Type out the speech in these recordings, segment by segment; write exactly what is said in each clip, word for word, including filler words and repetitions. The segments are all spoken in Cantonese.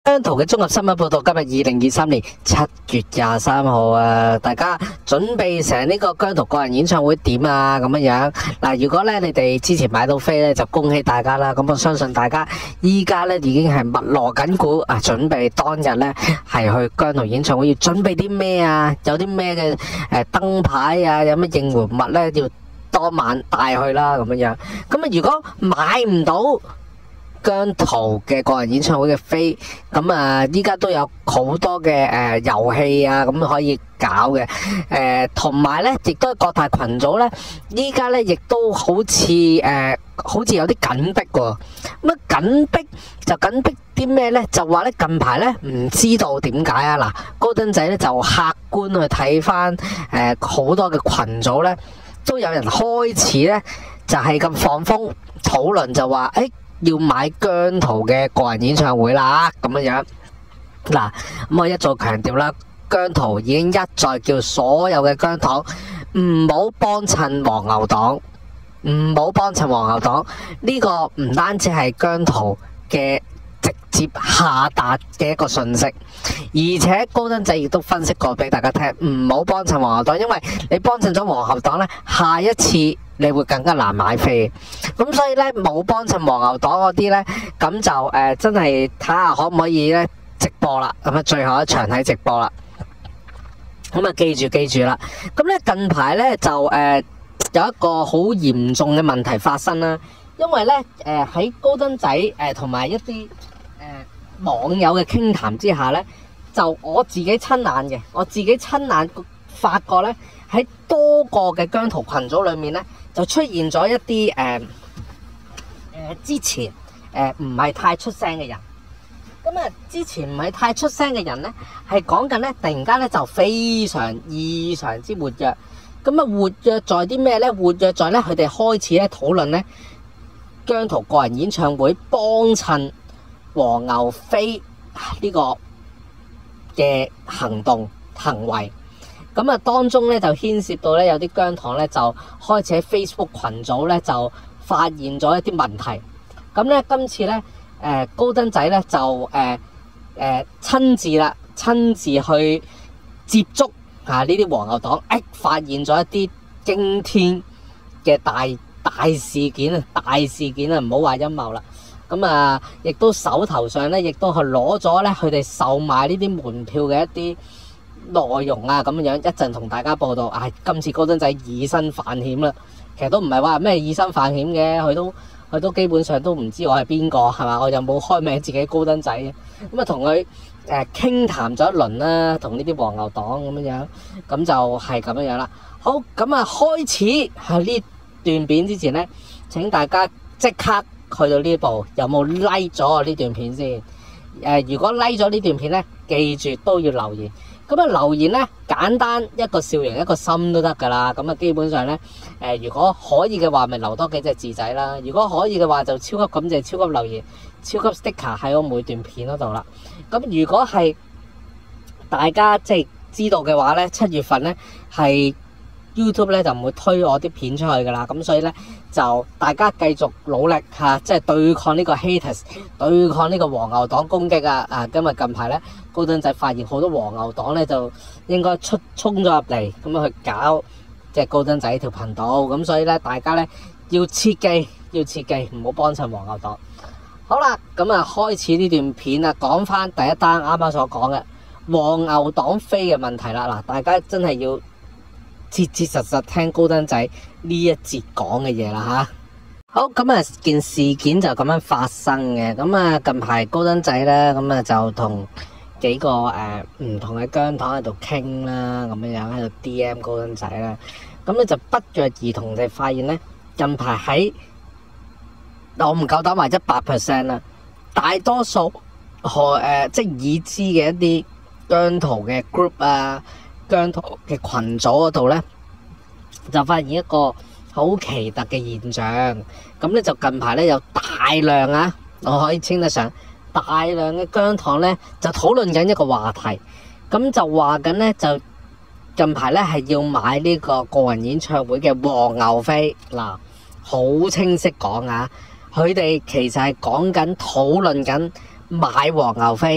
姜濤嘅綜合新聞報道，今日二零二三年七月廿三號啊，大家準備成呢個姜濤個人演唱會點啊咁樣樣嗱。如果咧你哋之前買到飛咧，就恭喜大家啦。咁我相信大家依家咧已經係密鑼緊鼓啊，準備當日咧係去姜濤演唱會要準備啲咩啊？有啲咩嘅誒燈牌啊？有咩應援物咧要當晚帶去啦咁樣樣。咁啊，如果買唔到姜濤嘅個人演唱會嘅飛，咁啊依家都有好多嘅誒遊戲啊，咁可以搞嘅，誒同埋咧亦都係各大群組咧，依家咧亦都好似誒、呃、好似有啲緊迫喎。咁啊緊迫就緊迫啲咩咧？就話咧近排咧唔知道點解啊。嗱，高登仔咧就客觀去睇翻誒好多嘅群組咧，都有人開始咧就係咁放風討論，就話誒要買姜濤嘅個人演唱會啦，咁樣樣嗱，咁我一再強調啦，姜濤已經一再叫所有嘅姜糖唔好幫襯黃牛黨，唔好幫襯黃牛黨。呢個唔單止係姜濤嘅直接下達嘅一個訊息，而且高登仔亦都分析過俾大家聽，唔好幫襯黃牛黨，因為你幫襯咗黃牛黨呢，下一次你會更加難買飛。咁所以呢，冇幫襯黃牛黨嗰啲呢，咁就誒、呃、真係睇下可唔可以呢直播啦。咁啊，最後一場睇直播啦。咁啊，記住記住啦。咁呢近排呢，就誒、呃、有一個好嚴重嘅問題發生啦，因為呢，誒、呃、喺高登仔誒同埋一啲誒、呃、網友嘅傾談之下呢，就我自己親眼嘅，我自己親眼發覺呢，喺多個嘅姜濤群組裏面呢，就出現咗一啲誒誒之前誒唔係太出聲嘅人。咁啊，之前唔係太出聲嘅人呢，係講緊呢，突然間呢就非常異常之活躍。咁啊，活躍在啲咩呢？活躍在呢，佢哋開始咧討論呢姜濤個人演唱會幫襯黃牛飛呢個嘅行動行為。咁啊，當中咧就牽涉到咧有啲姜糖咧就開始喺 Facebook 群組咧就發現咗一啲問題。咁咧今次咧誒高登仔咧就誒誒親自啦，親自去接觸啊呢啲黃牛黨，誒發現咗一啲驚天嘅大大事件啊，大事件啊，唔好話陰謀啦。咁啊，亦都手頭上咧，亦都係攞咗咧佢哋售賣呢啲門票嘅一啲內容啊，咁樣一陣同大家報道。唉、哎，今次高登仔以身犯險啦，其實都唔係話咩以身犯險嘅，佢都佢都基本上都唔知我係邊個係嘛，我又冇開名自己高登仔嘅。咁啊，同佢誒傾談咗一輪啦，同呢啲黃牛黨咁樣樣，咁就係咁樣樣啦。好，咁啊開始喺呢段片之前咧，請大家即刻去到呢步，有冇 like 咗我呢段片先？誒、呃，如果 like 咗呢段片咧，記住都要留言。咁啊，留言咧簡單一個笑容一個心都得噶啦。咁啊，基本上咧，誒、呃，如果可以嘅話，咪留多幾隻字仔啦。如果可以嘅話，就超級感謝、超級留言、超級 sticker 喺我每段片嗰度啦。咁如果係大家即係知道嘅話咧，七月份咧係 YouTube 咧就唔會推我啲片出去噶啦。咁所以咧就大家繼續努力嚇、啊，即係對抗呢個 haters， 對抗呢個黃牛黨攻擊啊！啊，今日近排咧高登仔發現好多黃牛黨咧就應該出衝咗入嚟，咁樣去搞即係高登仔條頻道。咁所以咧大家咧要切記，要切記唔好幫襯黃牛黨。好啦，咁啊開始呢段片啊，講翻第一單啱啱所講嘅黃牛黨飛嘅問題啦。嗱，大家真係要切切實實聽高登仔呢一節講嘅嘢啦吓。好，咁啊件事件就咁樣發生嘅。咁啊近排高登仔咧，咁啊就同幾個誒唔、呃、同嘅姜糖喺度傾啦，咁樣樣喺度 D M 高登仔啦。咁咧就不約而同地發現咧，近排喺我唔夠膽話一百 percent 啦，大多數何誒即係已知嘅一啲姜濤嘅 group 啊，姜濤嘅群組嗰度咧，就發現一個好奇特嘅現象。咁咧就近排咧有大量啊，我可以稱得上大量嘅姜糖咧，就討論緊一個話題。咁就話緊咧，就近排咧係要買呢個個人演唱會嘅黃牛飛。嗱，好清晰講啊，佢哋其實係講緊討論緊買黃牛飛，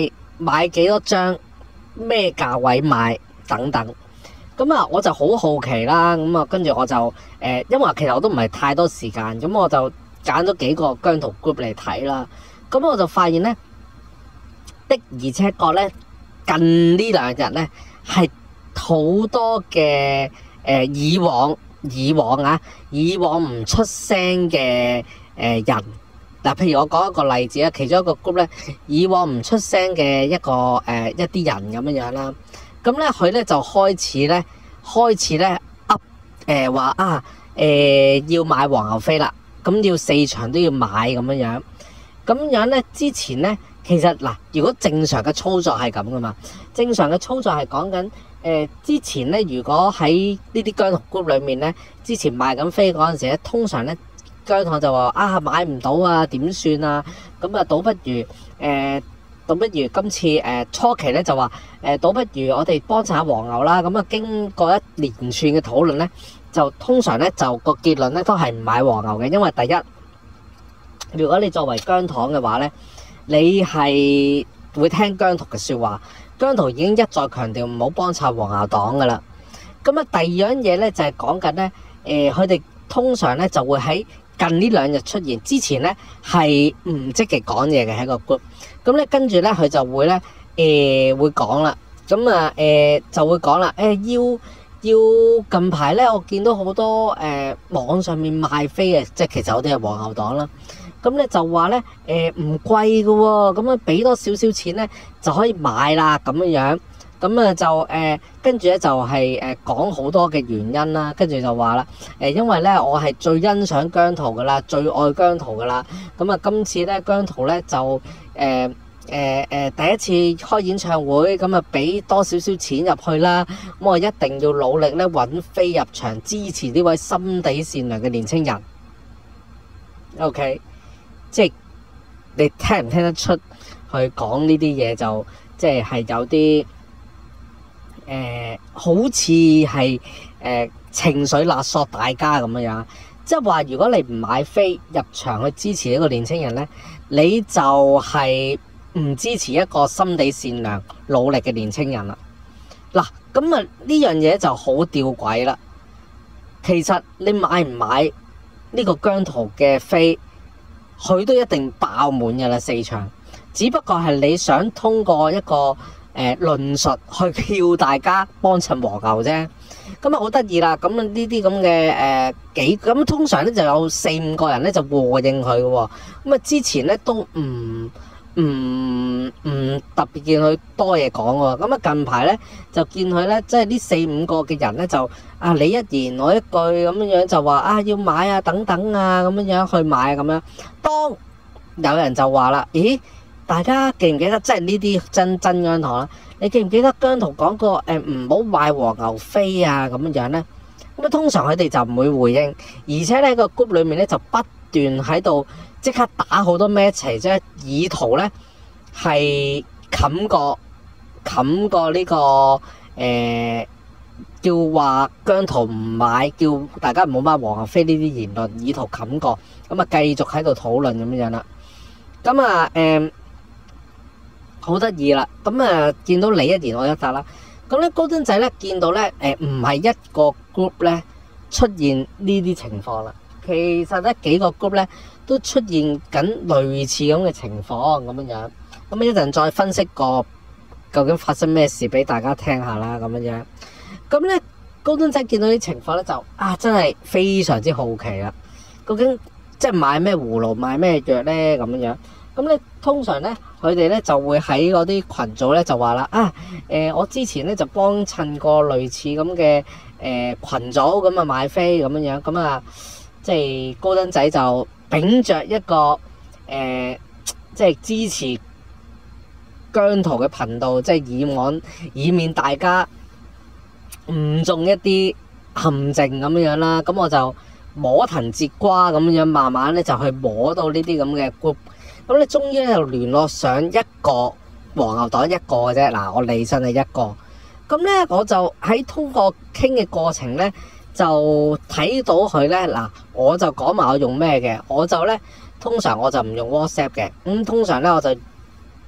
買幾多張，咩價位買等等。咁啊，我就好好奇啦。咁啊，跟住我就誒、呃，因為其實我都唔係太多時間，咁我就揀咗幾個姜濤 group 嚟睇啦。咁我就發現咧，的而且確咧，近呢兩日咧係好多嘅誒、呃，以往以往啊，以往唔出聲嘅誒人。嗱，譬如我講一個例子啊，其中一個 group 咧，以往唔出聲嘅一個誒、呃、一啲人咁樣樣啦，咁咧佢咧就開始咧開始咧 up 誒話啊誒、呃、要買黃牛飛啦，咁要四場都要買咁樣樣，咁樣咧之前咧其實嗱，如果正常嘅操作係咁噶嘛，正常嘅操作係講緊誒之前咧，如果喺呢啲姜濤 group 裏面咧，之前賣緊飛嗰陣時咧，通常咧。姜糖就話啊買唔到啊點算啊，咁啊倒不如誒、呃、倒不如今次誒、呃、初期咧就話誒、呃、倒不如我哋幫襯下黃牛啦，咁啊經過一連串嘅討論咧，就通常咧就個結論咧都係唔買黃牛嘅，因為第一，如果你作為姜糖嘅話咧，你係會聽姜濤嘅説話，姜濤已經一再強調唔好幫襯黃牛黨噶啦。咁啊第二樣嘢咧就係講緊咧誒佢哋通常咧就會喺近呢兩日出現，之前咧係唔積極講嘢嘅喺個 group，咁咧跟住咧佢就會咧誒、呃、會講啦，咁啊誒就會講啦，誒、呃、要要近排咧我見到好多誒、呃、網上面賣飛嘅，即係其實我哋係黃牛黨啦，咁咧就話咧誒唔貴嘅喎，咁啊俾多少少錢咧就可以買啦咁樣樣。咁啊就誒跟住咧就係誒講好多嘅原因啦，跟住就話啦誒，因為咧我係最欣賞姜濤噶啦，最愛姜濤噶啦。咁啊今次咧姜濤咧就誒誒誒第一次開演唱會，咁啊俾多少少錢入去啦。咁我一定要努力咧揾飛入場支持呢位心地善良嘅年青人。OK， 即係你聽唔聽得出去講呢啲嘢就即係係有啲。誒、呃、好似係誒情緒勒索大家咁樣樣，即係話如果你唔買飛入場去支持呢個年輕人咧，你就係唔支持一個心地善良、努力嘅年輕人啦。嗱，咁啊呢樣嘢就好吊詭啦。其實你買唔買呢個姜濤嘅飛，佢都一定爆滿㗎啦四場，只不過係你想通過一個誒論述去叫大家幫襯黃牛啫，咁啊好得意啦！咁啊呢啲咁嘅誒幾咁通常咧就有四五個人咧就和應佢嘅喎，咁啊之前咧都唔唔唔特別見佢多嘢講喎，咁啊近排咧就見佢咧即係呢四五個嘅人咧就啊你一言我一句咁樣樣就話啊要買啊等等啊咁樣樣去買咁樣，當有人就話啦，咦？大家記唔記得，即係呢啲真真姜糖啦？你記唔記得姜濤講過誒唔好買黃牛飛啊咁樣樣咧？咁啊通常佢哋就唔會回應，而且咧個 group 裏面咧就不斷喺度即刻打好多 message 啫，以圖咧係冚過冚過呢、這個誒、呃、叫話姜濤唔買，叫大家唔好買黃牛飛呢啲言論，以圖冚過，咁啊繼續喺度討論咁樣樣啦。咁啊誒。好得意啦，咁啊見到你一言我一答啦，咁咧高登仔咧見到咧誒唔係一個 group 咧出現呢啲情況啦，其實咧幾個 group 咧都出現緊類似咁嘅情況咁樣樣，咁啊一陣再分析個究竟發生咩事俾大家聽下啦咁樣樣，咁咧高登仔見到啲情況咧就啊真係非常之好奇啦，究竟即係買咩葫蘆買咩藥咧咁樣樣。咁咧，通常咧，佢哋咧就會喺嗰啲群組咧就話啦，啊，誒、呃，我之前咧就幫襯過類似咁嘅誒羣組咁啊買飛咁樣樣，咁啊，即係高登仔就秉着一個誒、呃，即係支持姜濤嘅頻道，即係以往以免大家誤中一啲陷阱咁樣樣啦，咁我就摸藤節瓜咁樣，慢慢咧就去摸到呢啲咁嘅 group。咁你終於咧就聯絡上一個黃牛黨一個嘅啫，嗱我理身係一個，咁咧我就喺通過傾嘅過程咧就睇到佢咧，嗱我就講埋我用咩嘅，我就咧通常我就唔用 WhatsApp 嘅，咁通常咧我就誒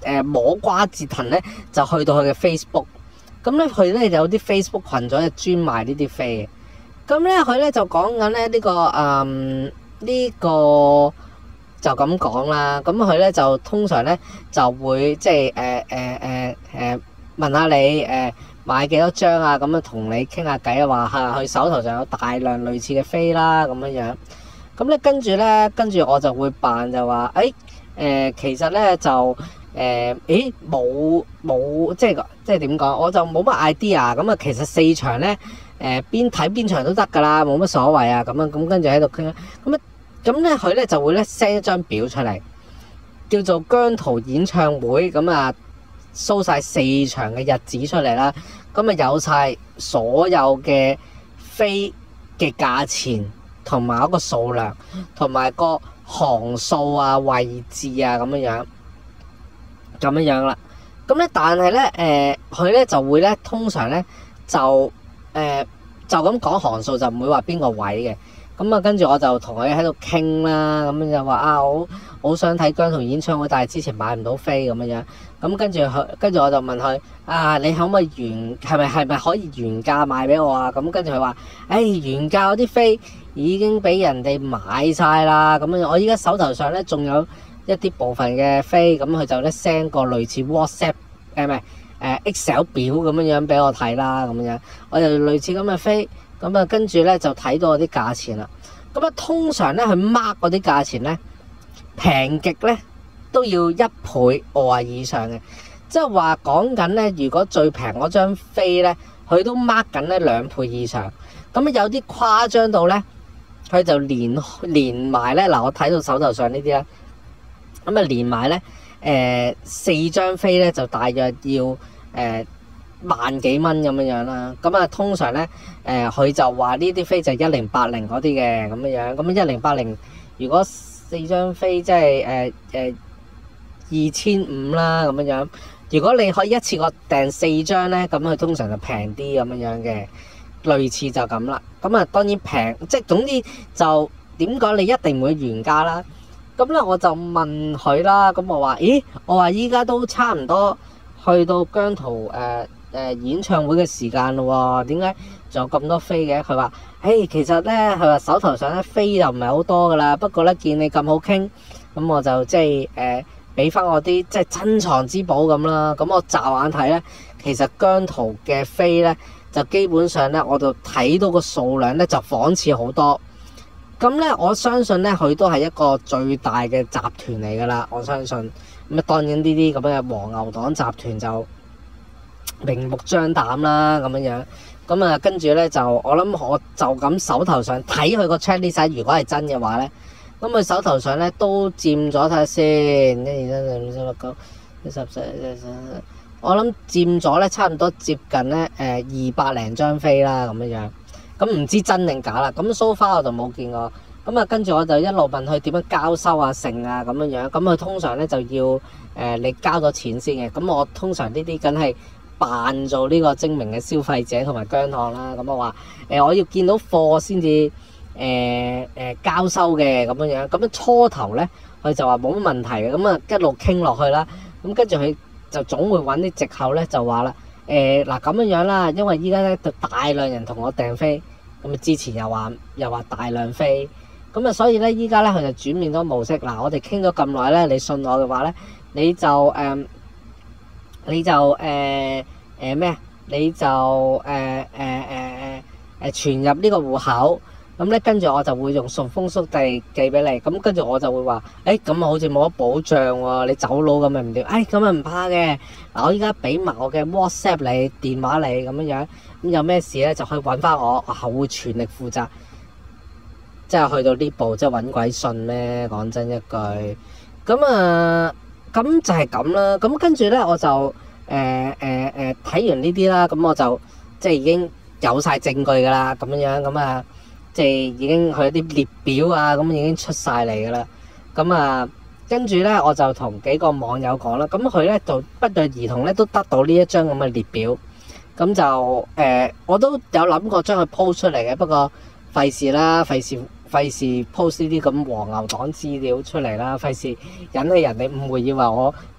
誒摸瓜折騰咧，就去到佢嘅 Facebook。咁咧佢咧有啲 Facebook 群組係專賣呢啲飛嘅。咁咧佢咧就講緊咧呢個誒呢、嗯呢個就咁講啦。咁佢咧就通常咧就會即係誒誒誒誒問下你誒、呃、買幾多張啊？咁樣同你傾下偈啊，話係佢手頭上有大量類似嘅飛啦咁樣樣。咁咧跟住咧跟住我就會扮就話誒誒其實咧就誒誒冇冇即係即係點講？我就冇乜 idea。咁啊其實四場咧。誒邊睇邊場都得㗎啦，冇乜所謂啊咁樣，咁跟住喺度傾啦，咁啊咁咧佢咧就會咧 send 一張表出嚟，叫做姜濤演唱會，咁啊 show 晒四場嘅日子出嚟啦，咁啊有晒所有嘅飛嘅價錢同埋一個數量，同埋個行數啊、位置啊咁樣樣，咁樣樣啦。咁咧但係咧誒佢咧就會咧通常咧就誒、呃、就咁講行數，就唔會話邊個位嘅。咁啊跟住我就同佢喺度傾啦，咁就話啊我好想睇姜濤演唱會，但係之前買唔到飛咁樣樣。咁跟住佢跟住我就問佢啊，你可唔可以原係咪係咪可以原價賣俾我啊？咁跟住佢話誒原價嗰啲飛已經俾人哋買晒啦。咁樣我依家手頭上咧仲有一啲部分嘅飛，咁佢就咧 send 個類似 WhatsApp 誒唔係誒 Excel 表咁樣樣俾我睇啦，咁樣我就類似咁嘅飛，咁啊跟住咧就睇到嗰啲價錢啦。咁啊通常咧佢 mark 嗰啲價錢咧平極咧都要一倍或以上嘅，即係話講緊咧，如果最平嗰張飛咧，佢都 mark 緊咧兩倍以上。咁啊有啲誇張到咧，佢就連連埋咧嗱，我睇到手頭上呢啲咧。咁啊，連埋咧，誒、呃、四張飛咧就大約要誒、呃、萬幾蚊咁樣樣啦。咁啊，通常咧，誒、呃、佢就話呢啲飛就一零八零嗰啲嘅咁樣樣。咁一零八零，如果四張飛即係誒誒二千五啦咁樣樣。如果你可以一次過訂四張咧，咁佢通常就平啲咁樣樣嘅，類似就咁啦。咁啊，當然平，即係總之就點講，你一定唔會原價啦。咁咧我就問佢啦，咁我話：咦，我話依家都差唔多去到姜濤誒誒演唱會嘅時間咯喎，點解仲有咁多飛嘅？佢話：誒，其實咧，佢話手頭上咧飛又唔係好多噶啦，不過咧見你咁好傾，咁我就即係誒俾翻我啲即係珍藏之寶咁啦。咁我驟眼睇咧，其實姜濤嘅飛咧就基本上咧，我就睇到個數量咧就仿似好多。咁咧，我相信咧，佢都係一個最大嘅集團嚟噶啦。我相信咁啊，當然呢啲咁嘅黃牛黨集團就明目張膽啦，咁樣樣。咁啊，跟住咧就我諗，我就咁手頭上睇佢個 checklist，如果係真嘅話咧，咁佢手頭上咧都佔咗睇下先，一、二、三、四、五、六、九、十、十、十、十，我諗佔咗咧差唔多接近咧誒二百零張飛啦，咁樣樣。咁唔知真定假啦，咁 so far 我就冇見過。咁啊，跟住我就一路問佢點樣交收啊、成啊咁樣樣。咁佢通常咧就要誒、呃、你交咗錢先嘅。咁我通常呢啲梗係扮做呢個精明嘅消費者同埋姜糖啦。咁我話誒、呃、我要見到貨先至誒誒交收嘅咁樣樣。咁樣初頭咧佢就話冇乜問題嘅。咁啊一路傾落去啦。咁跟住佢就總會揾啲藉口咧，就話啦。誒嗱咁樣樣啦，因為依家咧就大量人同我訂飛，咁啊之前又話又話大量飛，咁啊所以咧依家咧佢就轉變咗模式。嗱，我哋傾咗咁耐咧，你信我嘅話咧，你就誒、呃、你就誒誒咩啊？你就誒誒誒誒誒存入呢個戶口。咁咧，跟住我就會用順豐速遞寄俾你。咁跟住我就會話：誒咁啊，好似冇乜保障喎。你走佬咁咪唔掂？誒咁啊唔怕嘅。嗱，我依家俾埋我嘅 WhatsApp 你、電話你咁樣樣。咁有咩事咧，就可以揾翻我，我會全力負責。即係去到呢步，即係揾鬼信咩？講真一句。咁啊，咁就係咁啦。咁跟住咧，我就誒誒誒睇完呢啲啦。咁我就即係已經有晒證據㗎啦。咁樣樣咁啊。即係已經佢啲列表啊，咁已經出晒嚟噶啦。咁啊，跟住咧我就同幾個網友講啦。咁佢咧就不約而同咧都得到呢一張咁嘅列表。咁就誒、呃，我都有諗過將佢 post 出嚟嘅，不過費事啦，費事費事 post 呢啲咁黃牛黨資料出嚟啦，費事引起人哋誤會，以為我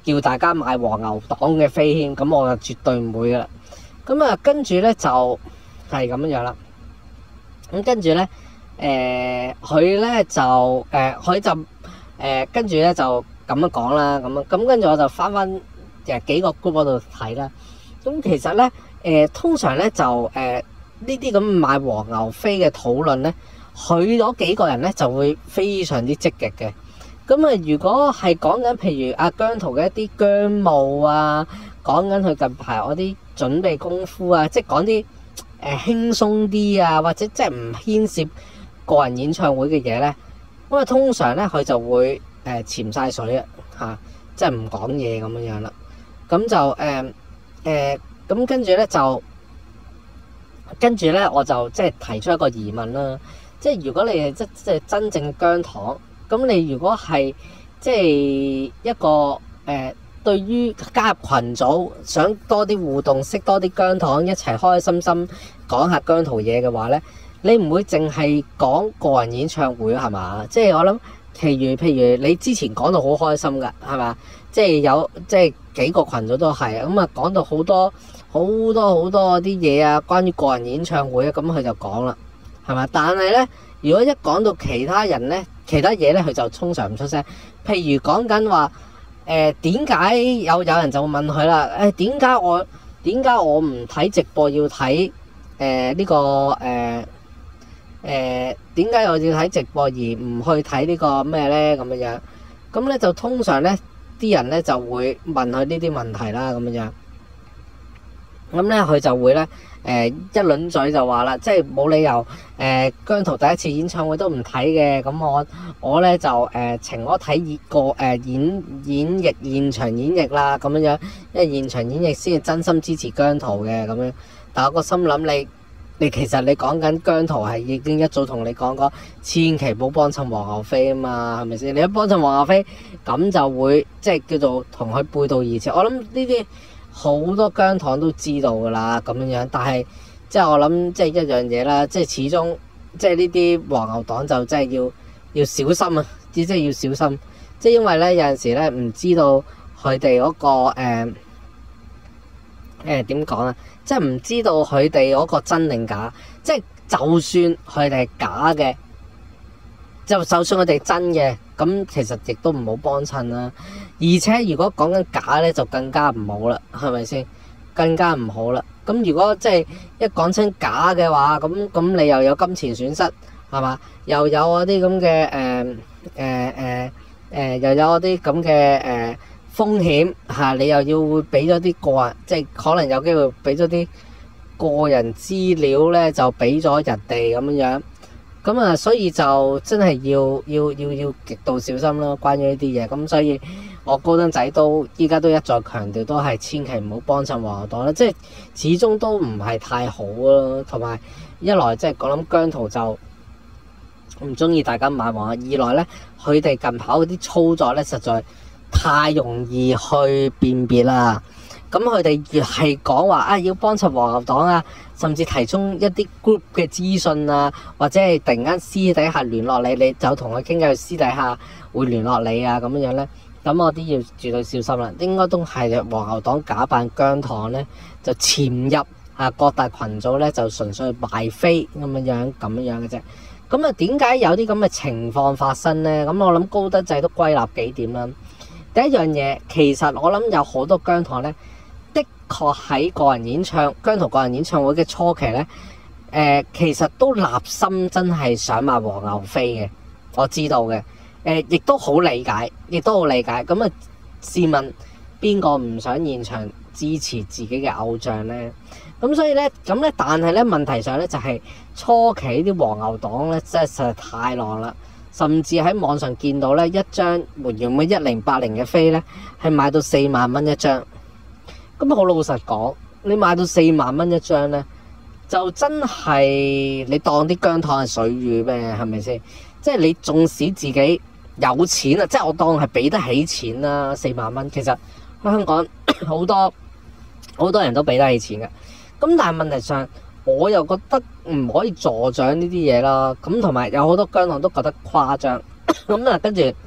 叫大家買黃牛黨嘅飛添，咁我就絕對唔會噶啦。咁啊，跟住咧就係咁樣樣啦。咁跟住咧，誒佢咧就誒佢、呃、就誒、呃、跟住咧就咁樣講啦，咁樣咁跟住我就翻翻誒幾個 group 嗰度睇啦。咁其實咧誒、呃、通常咧就誒呢啲咁買黃牛飛嘅討論咧，佢嗰幾個人咧就會非常之積極嘅。咁啊，如果係講緊譬如阿姜濤嘅一啲姜務啊，講緊佢近排我啲準備功夫啊，即係講啲誒輕鬆啲啊，或者即係唔牽涉個人演唱會嘅嘢咧，咁啊通常咧佢就會誒潛晒水啊嚇，即係唔講嘢咁樣樣啦。咁就誒誒咁跟住咧就跟住咧我就即係提出一個疑問啦，即係如果你係即即係真正姜糖。咁你如果係即係一個誒、呃，對於加入群組想多啲互動，識多啲姜糖，一齊開開心心講下姜濤嘢嘅話咧，你唔會淨係講個人演唱會係嘛？即係我諗，其餘譬如你之前講到好開心㗎係嘛？即係有即係幾個群組都係咁啊，講到好多好多好多啲嘢啊，關於個人演唱會啊，咁佢就講啦係嘛？但係咧，如果一講到其他人咧，其他嘢咧，佢就通常唔出聲。譬如講緊話，誒點解有有人就會問佢啦？誒點解我點解我唔睇直播要睇誒呢個誒誒點解我要睇直播而唔去睇呢個咩咧？咁樣樣咁咧就通常咧啲人咧就會問佢呢啲問題啦，咁樣樣咁咧佢就會咧。誒、呃、一輪嘴就話啦，即係冇理由誒、呃、姜濤第一次演唱會都唔睇嘅，咁我我咧就誒情我睇熱個誒演演繹現場演繹啦，咁樣樣，因為現場演繹先係真心支持姜濤嘅咁樣。但係我個心諗你你其實你講緊姜濤係已經一早同你講過，千祈唔好幫襯黃牛飛啊嘛，係咪先？你一幫襯黃牛飛，咁就會即係叫做同佢背道而馳。我諗呢啲。好多姜糖都知道㗎啦，咁樣樣，但係即係我諗，即係一樣嘢啦，即係始終即係呢啲黃牛黨就真係要要小心啊！即係要小心，即係因為咧有陣時咧唔知道佢哋嗰個誒誒點講啊，即係唔知道佢哋嗰個真定假，即係就算佢哋係假嘅，就就算佢哋真嘅，咁其實亦都唔好幫襯啦。而且如果講緊假咧，就更加唔好啦，係咪先？更加唔好啦。咁如果即係一講親假嘅話，咁咁你又有金錢損失，係嘛？又有嗰啲咁嘅誒誒誒誒，又有嗰啲咁嘅誒風險嚇，你又要會俾咗啲個人，即係可能有機會俾咗啲個人資料咧，就俾咗人哋咁樣樣。咁啊，所以就真係要要要要極度小心咯，關於呢啲嘢。咁所以我高登仔都依家都一再強調，都係千祈唔好幫襯黃牛黨啦。即係始終都唔係太好咯，同埋一來即係我諗姜濤就唔中意大家買黃牛，二來咧佢哋近排嗰啲操作咧實在太容易去辨別啦。咁佢哋越係講話啊，要幫襯黃牛黨啊，甚至提供一啲 group 嘅資訊啊，或者係突然間私底下聯絡你，你就同佢傾偈，私底下會聯絡你啊咁樣樣咧。咁我啲要絕對小心啦。應該都係黃牛黨假扮姜糖咧，就潛入啊各大群組咧，就純粹賣飛咁樣樣咁樣樣嘅啫。咁啊，點解有啲咁嘅情況發生咧？咁我諗高德仔都歸納幾點啦。第一樣嘢，其實我諗有好多姜糖咧。的確喺個人演唱姜濤個人演唱會嘅初期咧，誒、呃、其實都立心真係想買黃牛飛嘅，我知道嘅，誒、呃、亦都好理解，亦都好理解。咁啊，試問邊個唔想現場支持自己嘅偶像咧？咁所以咧，咁咧，但係咧問題上咧就係、是、初期啲黃牛黨咧真係實在太浪啦，甚至喺網上見到咧一張原本一零八零嘅飛咧係賣到四萬蚊一張。咁好老實講，你買到四萬蚊一張咧，就真係你當啲姜糖係水魚咩？係咪先？即係你縱使自己有錢啊，即係我當係俾得起錢啦，四萬蚊其實香港好多好多人都俾得起錢嘅。咁但係問題上，我又覺得唔可以助長呢啲嘢啦。咁同埋有好多姜糖都覺得誇張。咁啊，跟住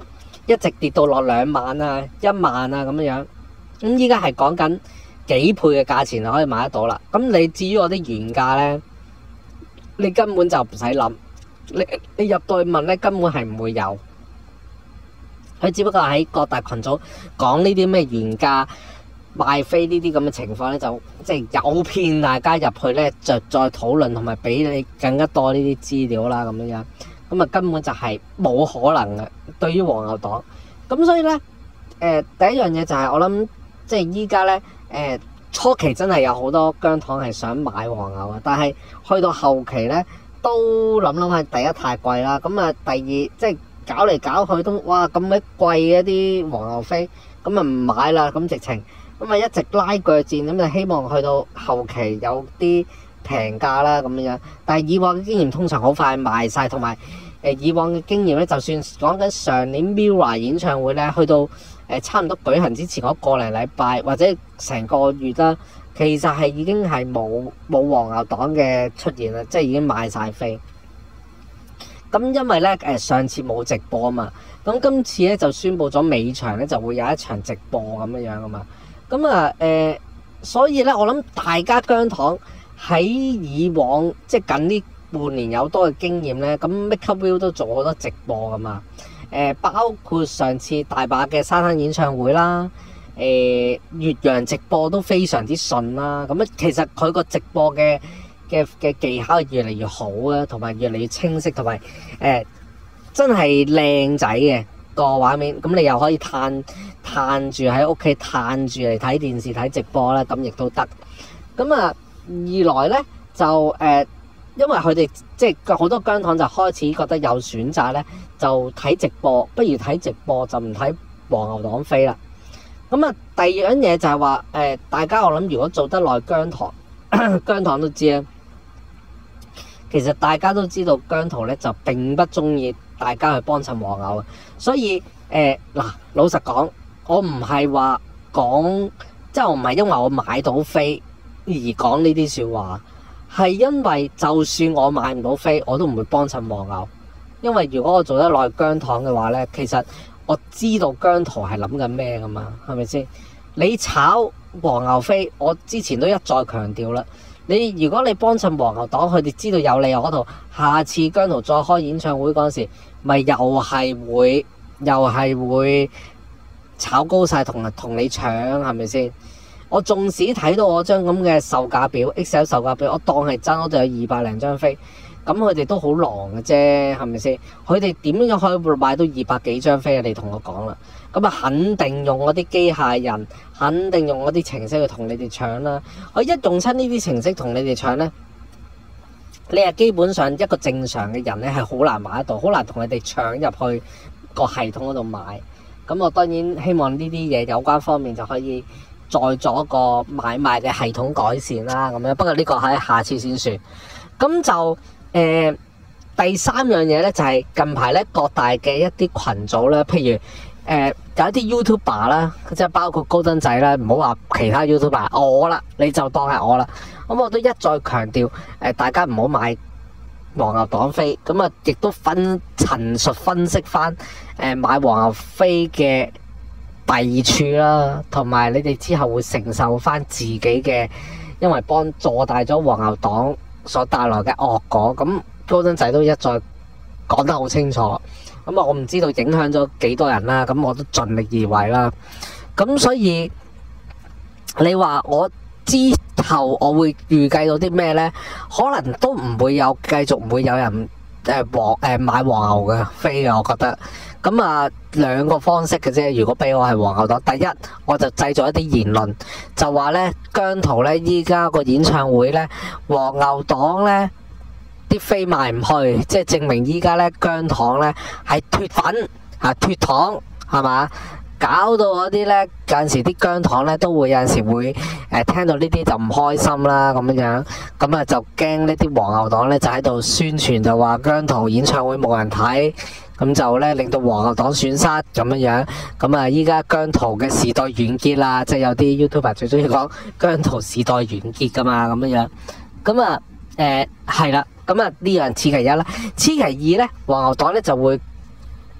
一直跌到落兩萬啊、一萬啊咁樣樣。咁依家係講緊幾倍嘅價錢就可以買得到啦。咁你至於我啲原價咧，你根本就唔使諗，你你入到去問咧，根本係唔會有。佢只不過喺各大群組講呢啲咩原價賣飛呢啲咁嘅情況咧，就即係誘騙大家入去咧，就再討論同埋俾你更加多呢啲資料啦咁樣樣。咁啊根本就係冇可能嘅，對於黃牛黨。咁所以咧，誒、呃、第一樣嘢就係我諗，即係依家咧，誒、呃、初期真係有好多姜糖係想買黃牛啊，但係去到後期咧，都諗諗係第一太貴啦，咁啊第二即係搞嚟搞去都哇咁鬼貴嘅一啲黃牛飛，咁啊唔買啦，咁直情咁啊一直拉鋸戰，咁就希望去到後期有啲平價啦咁樣。但係以往嘅經驗通常好快賣晒，同埋誒以往嘅經驗咧，就算講緊上年 Mirror 演唱會咧，去到誒差唔多舉行之前嗰個零禮拜或者成個月啦，其實係已經係冇冇黃牛黨嘅出現啦，即係已經賣晒飛。咁因為咧誒上次冇直播啊嘛，咁今次咧就宣布咗尾場咧就會有一場直播咁樣樣啊嘛。咁啊誒，所以咧我諗大家姜糖喺以往即係近呢半年有多嘅經驗咧，咁 MakerVille 都做好多直播噶嘛。誒包括上次大把嘅沙灘演唱會啦，誒越洋直播都非常之順啦。咁啊其實佢個直播嘅嘅嘅技巧係越嚟越好啊，同埋越嚟越清晰，同埋誒真係靚仔嘅個畫面。咁你又可以嘆嘆住喺屋企嘆住嚟睇電視睇直播啦，咁亦都得。咁啊二來咧就誒、呃，因為佢哋即係好多姜糖就開始覺得有選擇咧，就睇直播，不如睇直播就唔睇黃牛黨飛啦。咁啊第二樣嘢就係話誒，大家我諗如果做得耐姜糖，姜糖都知啦。其實大家都知道姜濤咧就並不中意大家去幫襯黃牛，所以誒嗱、呃，老實講，我唔係話講，即係我唔係因為我買到飛而講呢啲説話，係因為就算我買唔到飛，我都唔會幫襯黃牛，因為如果我做得耐姜糖嘅話咧，其實我知道姜濤係諗緊咩噶嘛，係咪先？你炒黃牛飛，我之前都一再強調啦。你如果你幫襯黃牛黨，佢哋知道有你嗰度，下次姜濤再開演唱會嗰陣時，咪又係會又係會炒高晒同同你搶，係咪先？我縱使睇到我張咁嘅售價表 Excel 售價表，我當係真，我就有二百零張飛，咁佢哋都好狼嘅啫，係咪先？佢哋點樣可以買到二百幾張飛啊？你同我講啦。咁啊，肯定用嗰啲機械人，肯定用嗰啲程式去同你哋搶啦。我一用親呢啲程式同你哋搶呢，你係基本上一個正常嘅人咧，係好難買得到，好難同你哋搶入去個系統嗰度買。咁我當然希望呢啲嘢有關方面就可以再做一個買賣嘅系統改善啦。咁樣不過呢個喺下次先算。咁就誒、呃、第三樣嘢呢，就係、是、近排呢各大嘅一啲群組咧，譬如。誒、呃、有一啲 YouTuber 啦，即係包括高登仔啦，唔好話其他 YouTuber，我啦，你就當係我啦。咁我都一再強調，誒、呃、大家唔好買黃牛黨飛，咁啊亦都分陳述分析翻，誒、呃、買黃牛飛嘅弊處啦，同埋你哋之後會承受翻自己嘅，因為幫助大咗黃牛黨所帶來嘅惡果。咁高登仔都一再講得好清楚。咁啊，我唔知道影響咗幾多人啦，咁我都盡力而為啦。咁所以你話我之後我會預計到啲咩呢？可能都唔會有繼續唔會有人誒黃誒買黃牛嘅飛嘅，我覺得。咁啊，兩個方式嘅啫。如果俾我係黃牛黨，第一我就製造一啲言論，就話呢姜濤呢依家個演唱會呢，黃牛黨呢。啲飛賣唔去，即係證明依家咧姜糖咧係脫粉嚇脫糖係嘛？搞到嗰啲咧有陣時啲姜糖咧都會有陣時會誒、呃、聽到呢啲就唔開心啦咁樣樣，咁啊就驚呢啲黃牛黨咧就喺度宣傳就話姜濤演唱會冇人睇，咁就咧令到黃牛黨損失咁樣樣。咁啊依家姜濤嘅時代完結啦，即係有啲 YouTuber 最中意講姜濤時代完結噶嘛咁樣樣。咁啊誒係啦。咁啊，呢樣此其一啦。此其二咧，黃牛黨咧就會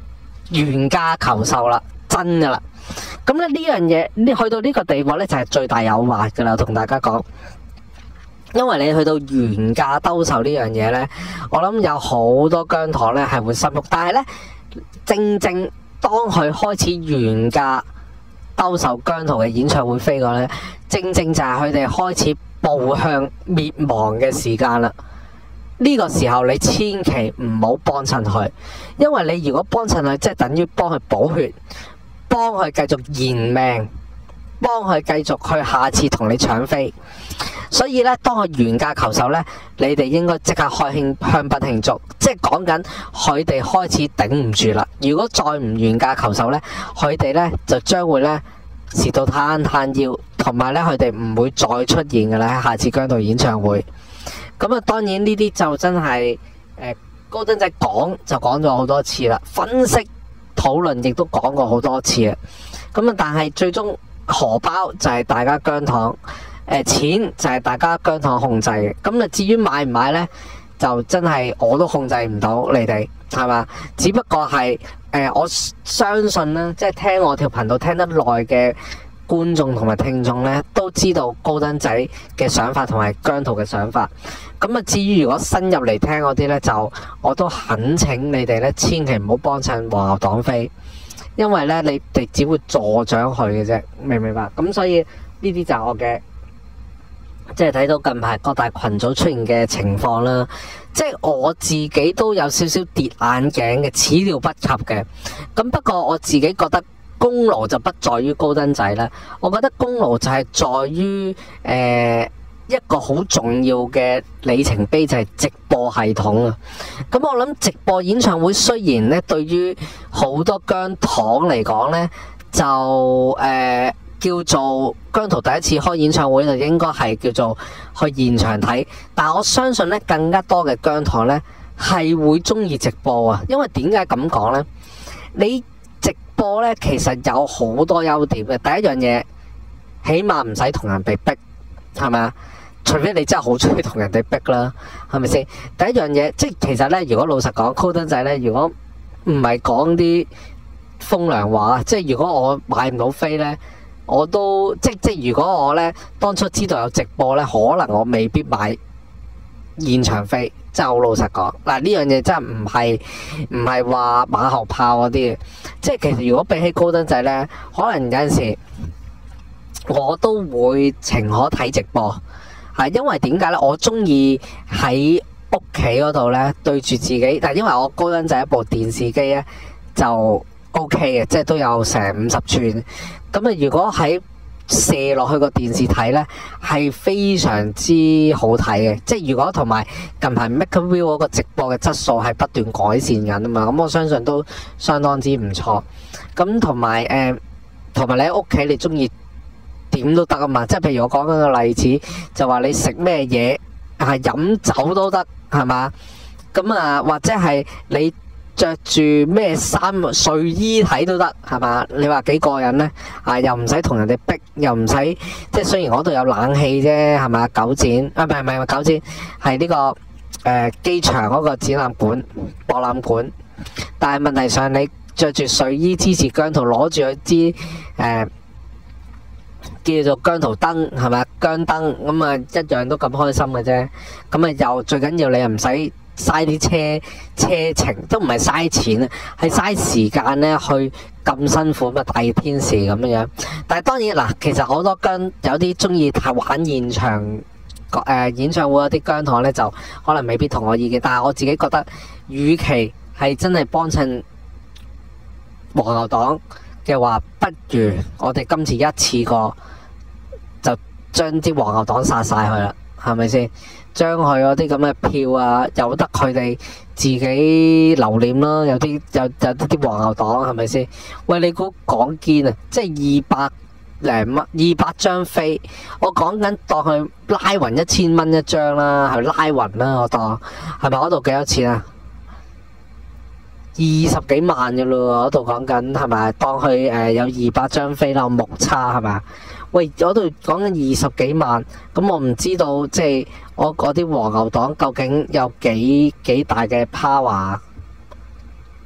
原價求售啦，真噶啦。咁咧呢樣嘢，你去到呢個地步咧就係最大誘惑噶啦，同大家講。因為你去到原價兜售呢樣嘢咧，我諗有好多姜糖咧係會心喐，但係咧正正當佢開始原價兜售姜濤嘅演唱會飛過咧，正正就係佢哋開始步向滅亡嘅時間啦。呢個時候你千祈唔好幫襯佢，因為你如果幫襯佢，即係等於幫佢補血，幫佢繼續延命，幫佢繼續去下次同你搶飛。所以咧，當佢原價求售咧，你哋應該即刻開慶香檳慶祝，即係講緊佢哋開始頂唔住啦。如果再唔原價求售咧，佢哋咧就將會咧蝕到攤攤腰，同埋咧佢哋唔會再出現嘅啦。喺下次姜濤演唱會，咁啊，當然呢啲就真係誒高登仔講就講咗好多次啦，分析討論亦都講過好多次啊。咁啊，但係最終荷包就係大家姜糖。誒錢就係大家姜糖控制嘅，咁啊至於買唔買呢，就真係我都控制唔到你哋，係嘛？只不過係誒、呃，我相信啦，即係聽我條頻道聽得耐嘅觀眾同埋聽眾呢，都知道高登仔嘅想法同埋姜濤嘅想法。咁啊，至於如果新入嚟聽嗰啲呢，就我都懇請你哋呢，千祈唔好幫襯黃牛黨飛，因為呢，你哋只會助長佢嘅啫，明唔明白？咁所以呢啲就係我嘅。即係睇到近排各大群組出現嘅情況啦，即係我自己都有少少跌眼鏡嘅，始料不及嘅。咁不過我自己覺得功勞就不在於高登仔啦，我覺得功勞就係在於誒、呃、一個好重要嘅里程碑，就係直播系統啊。咁我諗直播演唱會雖然咧對於好多姜糖嚟講咧就誒。呃叫做姜濤第一次開演唱會就應該係叫做去現場睇，但係我相信咧更加多嘅姜糖咧係會中意直播啊，因為點解咁講呢？你直播咧其實有好多優點嘅，第一樣嘢起碼唔使同人哋逼，係咪啊？除非你真係好中意同人哋逼啦，係咪先？第一樣嘢即係其實咧，如果老實講，高登仔咧，如果唔係講啲風涼話，即係如果我買唔到飛咧。我都即即如果我咧當初知道有直播咧，可能我未必買現場飛，真係好老實講。嗱，呢樣嘢真係唔係唔係話馬後炮嗰啲嘅，即係其實如果比起高登仔咧，可能有陣時我都會情可睇直播，係因為點解咧？我中意喺屋企嗰度咧對住自己，但係因為我高登仔一部電視機咧就 OK 嘅，即係都有成五十寸。咁啊！如果喺射落去個電視睇呢，係非常之好睇嘅。即係如果同埋近排 MakerVille 嗰個直播嘅質素係不斷改善緊啊嘛，咁我相信都相當之唔錯。咁同埋誒，同埋你喺屋企你中意點都得啊嘛。即係譬如我講緊個例子，就話你食咩嘢係飲酒都得係嘛？咁啊，或者係你。着住咩衫睡衣睇都得係嘛？你話幾過癮呢？啊，又唔使同人哋逼，又唔使即係雖然我度有冷氣啫係嘛？九展啊，唔係唔係九展係呢、這個誒、呃、機場嗰個展覽館博覽館，但係問題上你着住睡衣支持姜濤，攞住佢支誒叫做姜濤燈係咪？姜燈咁啊，一樣都咁開心嘅啫。咁啊又最緊要你又唔使。嘥啲車車程都唔係嘥錢啊，係嘥時間咧去咁辛苦乜大熱天時咁樣。但係當然嗱，其實好多姜有啲中意係玩現場誒、呃、演唱會嗰啲姜糖咧，就可能未必同我意見。但係我自己覺得，與其係真係幫襯黃牛黨嘅話，不如我哋今次一次過就將啲黃牛黨殺晒佢啦，係咪先？將佢嗰啲咁嘅票啊，由得佢哋自己留念啦。有啲有有啲啲黃牛黨係咪先？喂，你估講堅啊？即係二百零蚊，二百張飛，我講緊當佢拉勻一千蚊一張啦，係拉勻啦，我當係咪嗰度幾多錢啊？二十幾萬嘅咯，嗰度講緊係咪？當佢誒有二百張飛啦，目差係咪？喂，嗰度講緊二十幾萬，咁我唔知道即係我嗰啲黃牛黨究竟有幾幾大嘅 power，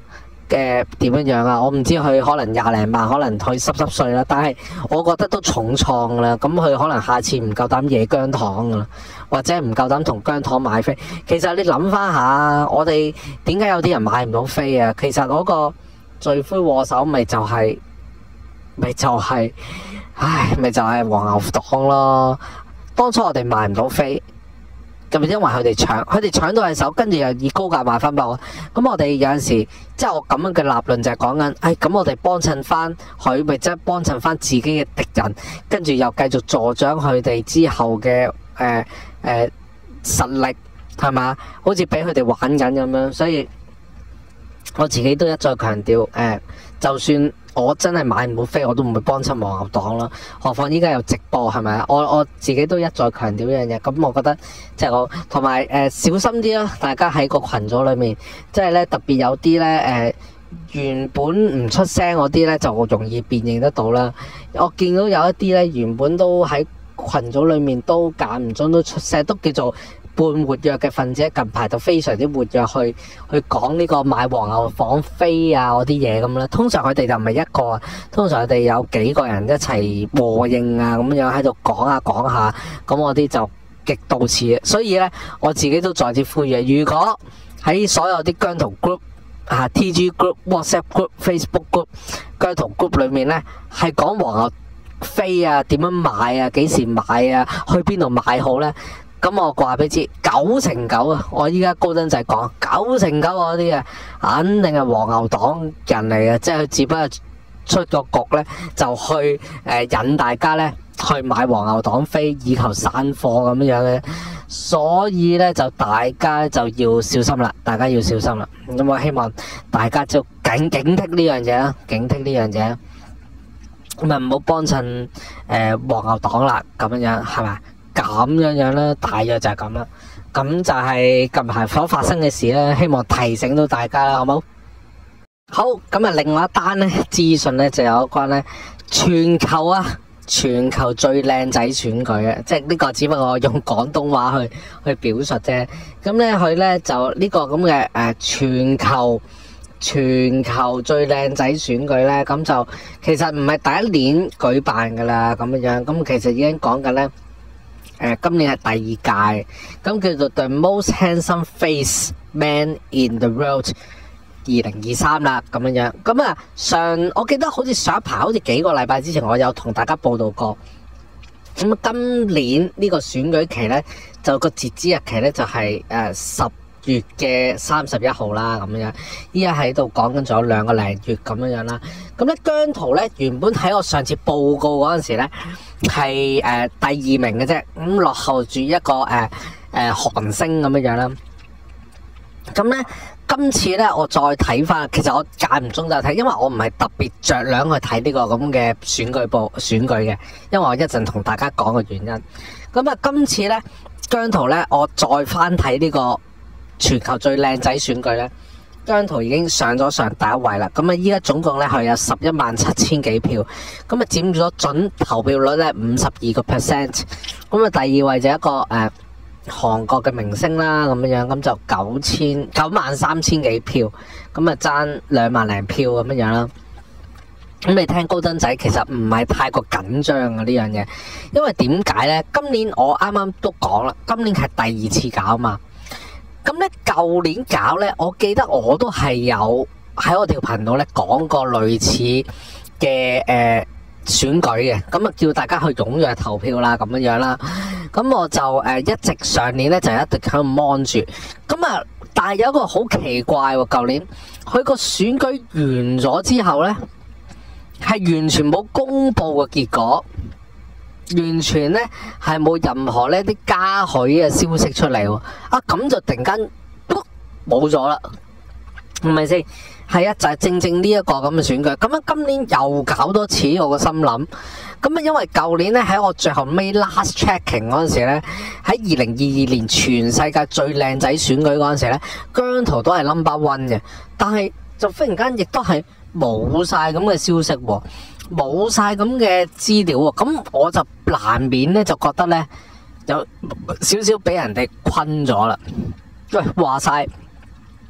嘅點樣樣啊？我唔知佢可能廿零萬，可能佢濕濕碎啦。但係我覺得都重創啦。咁佢可能下次唔夠膽惹姜糖噶啦，或者唔夠膽同姜糖買飛。其實你諗翻下，我哋點解有啲人買唔到飛啊？其實嗰個罪魁禍首咪就係、是、咪就係、是，唉，咪就係黃牛黨咯。當初我哋買唔到飛。咁因為佢哋搶，佢哋搶到係手，跟住又以高價賣翻俾我。咁我哋有陣時，即係我咁樣嘅立論就係講緊，誒咁我哋幫襯翻佢，咪即係幫襯翻自己嘅敵人，跟住又繼續助長佢哋之後嘅誒誒實力，係嘛？好似俾佢哋玩緊咁樣。所以我自己都一再強調，誒、呃、就算我真係買唔到飛，我都唔會幫襯黃牛黨啦。何況依家有直播，係咪啊？我我自己都一再強調呢樣嘢。咁我覺得即係我同埋誒小心啲啦。大家喺個群組裏面，即係咧特別有啲咧誒原本唔出聲嗰啲咧，就容易辨認得到啦。我見到有一啲咧原本都喺群組裏面都間唔中都出聲，都叫做半活躍嘅分子，近排就非常之活躍去去講呢個買黃牛房飛啊嗰啲嘢咁啦。通常佢哋就唔係一個，通常佢哋有幾個人一齊和應啊咁樣喺度講下講下，咁我啲就極度似。所以咧，我自己都再次呼籲，如果喺所有啲姜濤 group 啊、T G group、WhatsApp group、Facebook group、姜濤 group 裏面咧係講黃牛飛啊，點樣買啊，幾時買啊，去邊度買好咧？咁我話俾你知，九成九啊！我依家高登仔講，九成九嗰啲啊，肯定係黃牛黨人嚟嘅，即係佢只不過出個局咧，就去誒引大家咧去買黃牛黨飛，以求散貨咁樣嘅。所以咧就大家就要小心啦，大家要小心啦。咁我希望大家就警警惕呢樣嘢啦，警惕呢樣嘢，咁啊唔好幫襯誒黃牛黨啦，咁樣樣係咪？咁樣樣啦，大約就係咁啦。咁就係近排所發生嘅事啦，希望提醒到大家啦，好冇？好，咁啊，另外一單咧資訊咧就有關咧全球啊，全球最靚仔選舉啊，即係呢個只不過用廣東話去去表述啫。咁咧佢咧就呢個咁嘅誒全球全球最靚仔選舉咧，咁就其實唔係第一年舉辦噶啦，咁樣樣，咁其實已經講緊咧。誒今年係第二屆，咁叫做 The Most Handsome Face Man in the World 二零二三啦，咁樣樣。咁啊，上我記得好似上一排，好似幾個禮拜之前，我有同大家報道過。咁今年呢個選舉期咧，就個截止日期咧就係誒十月嘅三十一號啦，咁樣。依家喺度講緊仲有兩個零月咁樣樣啦。咁咧姜濤咧原本喺我上次報告嗰陣時咧係誒第二名嘅啫，咁落後住一個誒誒韓星咁樣樣啦。咁咧今次咧我再睇翻，其實我間唔中就睇，因為我唔係特別着量去睇呢個咁嘅選舉報選舉嘅，因為我一陣同大家講個原因。咁啊，今次咧姜濤咧，我再翻睇呢個全球最靚仔選舉咧。姜濤已經上咗上第一位啦，咁啊依家總共咧係有十一萬七千幾票，咁啊佔咗準投票率咧五十二個 percent， 咁啊第二位就一個誒韓國嘅明星啦，咁樣樣，咁就九千九萬三千幾票，咁啊爭兩萬零票咁樣樣啦。咁你聽高登仔其實唔係太過緊張啊呢樣嘢，因為點解咧？今年我啱啱都講啦，今年係第二次搞嘛。咁咧，舊年搞咧，我記得我都係有喺我條頻道咧講過類似嘅誒、呃、選舉嘅，咁啊叫大家去踴躍投票啦，咁樣樣啦。咁我就誒、呃、一直上年咧就一直喺度 mon 住，咁啊，但係有一個好奇怪喎，舊年佢個選舉完咗之後咧，係完全冇公布嘅結果。完全咧係冇任何呢啲嘉許嘅消息出嚟喎，啊咁就突然間冇咗啦，係咪先？係啊，就係、是、正正呢一個咁嘅選舉，咁啊今年又搞多次，我個心諗，咁啊因為舊年咧喺我最後尾 last checking 嗰陣時咧，喺二零二二年全世界最靚仔選舉嗰陣時咧，姜濤都係 number one 嘅，但係就忽然間亦都係冇晒咁嘅消息喎。冇晒咁嘅資料喎，咁我就難免咧就覺得咧有少少俾人哋困咗啦。喂，話晒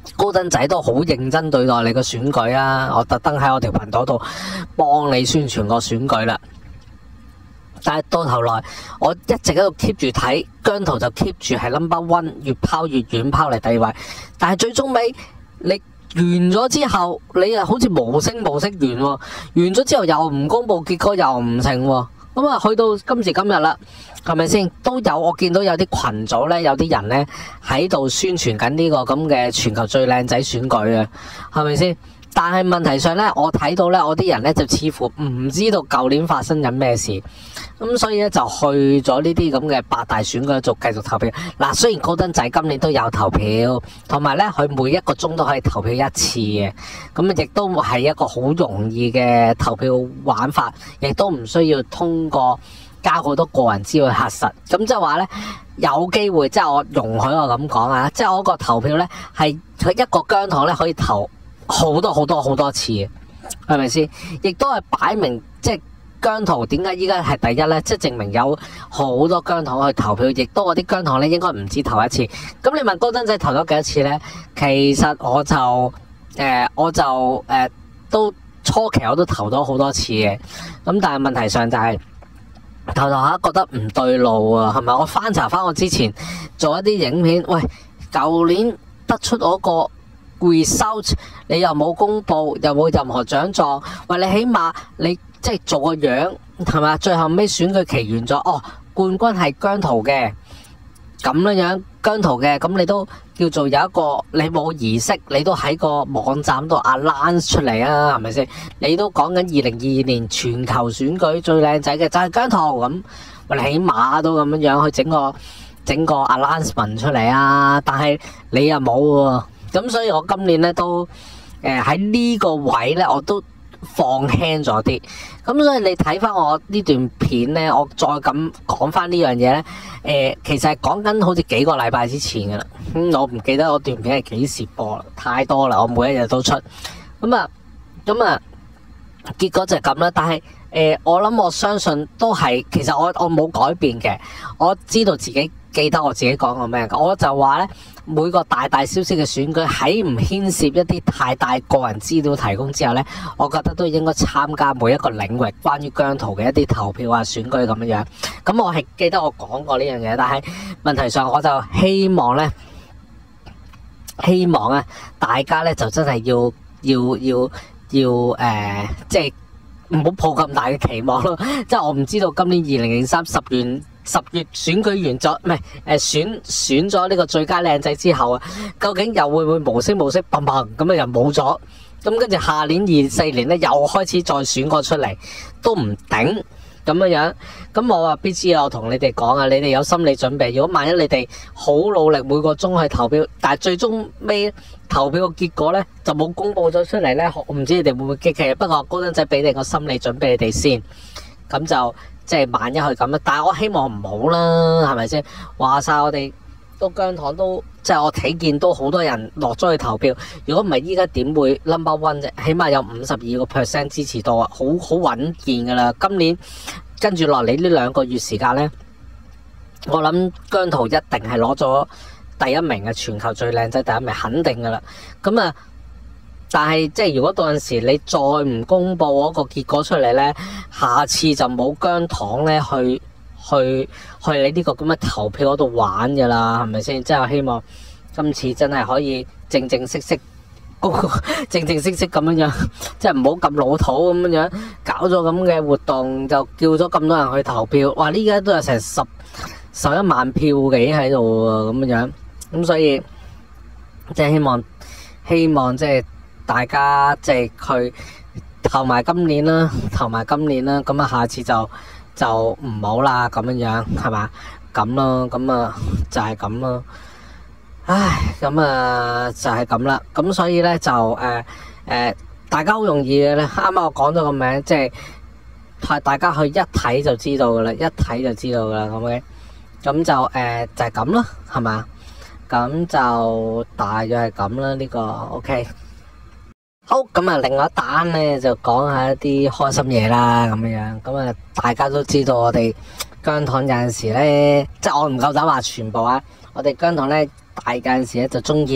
高登仔都好認真對待你個選舉啊！我特登喺我條頻道度幫你宣傳個選舉啦。但係到頭來，我一直喺度 keep 住睇姜濤就 keep 住係 number one， 越拋越遠，拋嚟第二位。但係最終尾你完咗之後，你又好似無聲無息完喎，完咗之後又唔公佈結果，又唔成喎。咁啊，去到今時今日啦，係咪先？都有我見到有啲群組咧，有啲人咧喺度宣傳緊呢個咁嘅全球最靚仔選舉啊，係咪先？但係問題上咧，我睇到咧，我啲人咧就似乎唔知道舊年發生緊咩事，咁所以咧就去咗呢啲咁嘅八大選舉做繼續投票。嗱，雖然高登仔今年都有投票，同埋咧佢每一個鐘都可以投票一次嘅，咁亦都係一個好容易嘅投票玩法，亦都唔需要通過交好多個人資料去核實。咁即係話咧，有機會即係我容許我咁講啊，即係我個投票咧係佢一個姜糖咧可以投好多好多好多次嘅，係咪先？亦都係擺明即係姜濤點解依家係第一呢？即係證明有好多姜糖去投票，亦都嗰啲姜糖咧應該唔止投一次。咁你問高登仔投咗幾多次呢？其實我就誒、呃、我就誒、呃、都初期我都投咗好多次嘅。咁但係問題上就係、是、投投下覺得唔對路啊，係咪？我翻查翻我之前做一啲影片，喂，舊年得出嗰個result 你又冇公布，又冇任何獎狀，喂，你起碼你即係做個樣係嘛？最後尾選舉期完咗，哦，冠軍係姜濤嘅，咁樣樣姜濤嘅，咁你都叫做有一個你冇儀式，你都喺個網站度 announce 出嚟啊，係咪先？你都講緊二零二二年全球選舉最靚仔嘅就係姜濤咁，喂，你起碼都咁樣樣去整個整個 announcement 出嚟啊，但係你又冇喎。咁所以我今年咧都誒喺呢個位咧我都放輕咗啲，咁所以你睇翻我呢段片咧，我再咁講翻呢樣嘢咧，誒、呃、其實係講緊好似幾個禮拜之前噶啦，咁、嗯、我唔記得我段片係幾時播啦，太多啦，我每一日都出，咁啊咁啊結果就係咁啦，但係誒、呃、我諗我相信都係，其實我我冇改變嘅，我知道自己記得我自己講過咩，我就話咧。每個大大小小嘅選舉喺唔牽涉一啲太大個人資料提供之後呢，我覺得都應該參加每一個領域關於姜濤嘅一啲投票啊選舉咁樣樣。咁我係記得我講過呢樣嘢，但係問題上我就希望呢，希望咧大家呢就真係要要要要誒、呃，即係唔好抱咁大嘅期望咯。即係我唔知道今年二零零三十月。十月選舉完咗，唔係誒選選咗呢個最佳靚仔之後啊，究竟又會唔會無聲無息砰砰咁啊又冇咗？咁跟住下年二四年咧又開始再選過出嚟，都唔頂咁樣樣。咁我話必知我同你哋講啊，你哋有心理準備。如果萬一你哋好努力每個鐘去投票，但係最終尾投票嘅結果咧就冇公佈咗出嚟咧，我唔知你哋會唔會激氣。不過高登仔俾你個心理準備你哋先，咁就。即係萬一係咁啦，但係我希望唔好啦，係咪先？話晒我哋都姜糖都，即係我睇見都好多人落咗去投票。如果唔係依家點會 number one 啫？起碼有五十二個 percent 支持度啊，好好穩健噶啦。今年跟住落嚟呢兩個月時間呢，我諗姜濤一定係攞咗第一名嘅全球最靚仔第一名，肯定噶啦。咁啊〜但係即係如果到陣時你再唔公布嗰個結果出嚟呢，下次就冇姜糖呢去去去你呢個咁嘅投票嗰度玩噶啦，係咪先？即係我希望今次真係可以正正式式、正正式式咁樣樣，即係唔好咁老土咁樣樣，搞咗咁嘅活動就叫咗咁多人去投票。哇！呢家都有成十十一萬票幾喺度啊，咁樣樣咁，所以即係希望希望即係。大家即係佢投埋今年啦，投埋今年啦，咁啊下次就就唔好啦，咁樣樣係嘛？咁咯，咁啊就係咁咯。唉，咁啊就係咁啦。咁所以咧就誒誒、呃呃，大家好容易嘅咧。啱啱我講咗個名，即係係大家去一睇就知道噶啦，一睇就知道噶啦。咁嘅咁就誒、呃、就係咁啦，係嘛？咁就大約係咁啦。呢個 OK。好，咁啊，另外一單咧就講下一啲開心嘢啦，咁樣樣，咁啊，大家都知道我哋姜糖有陣時咧，即係我唔夠膽話全部啊，我哋姜糖咧大有陣時咧就中意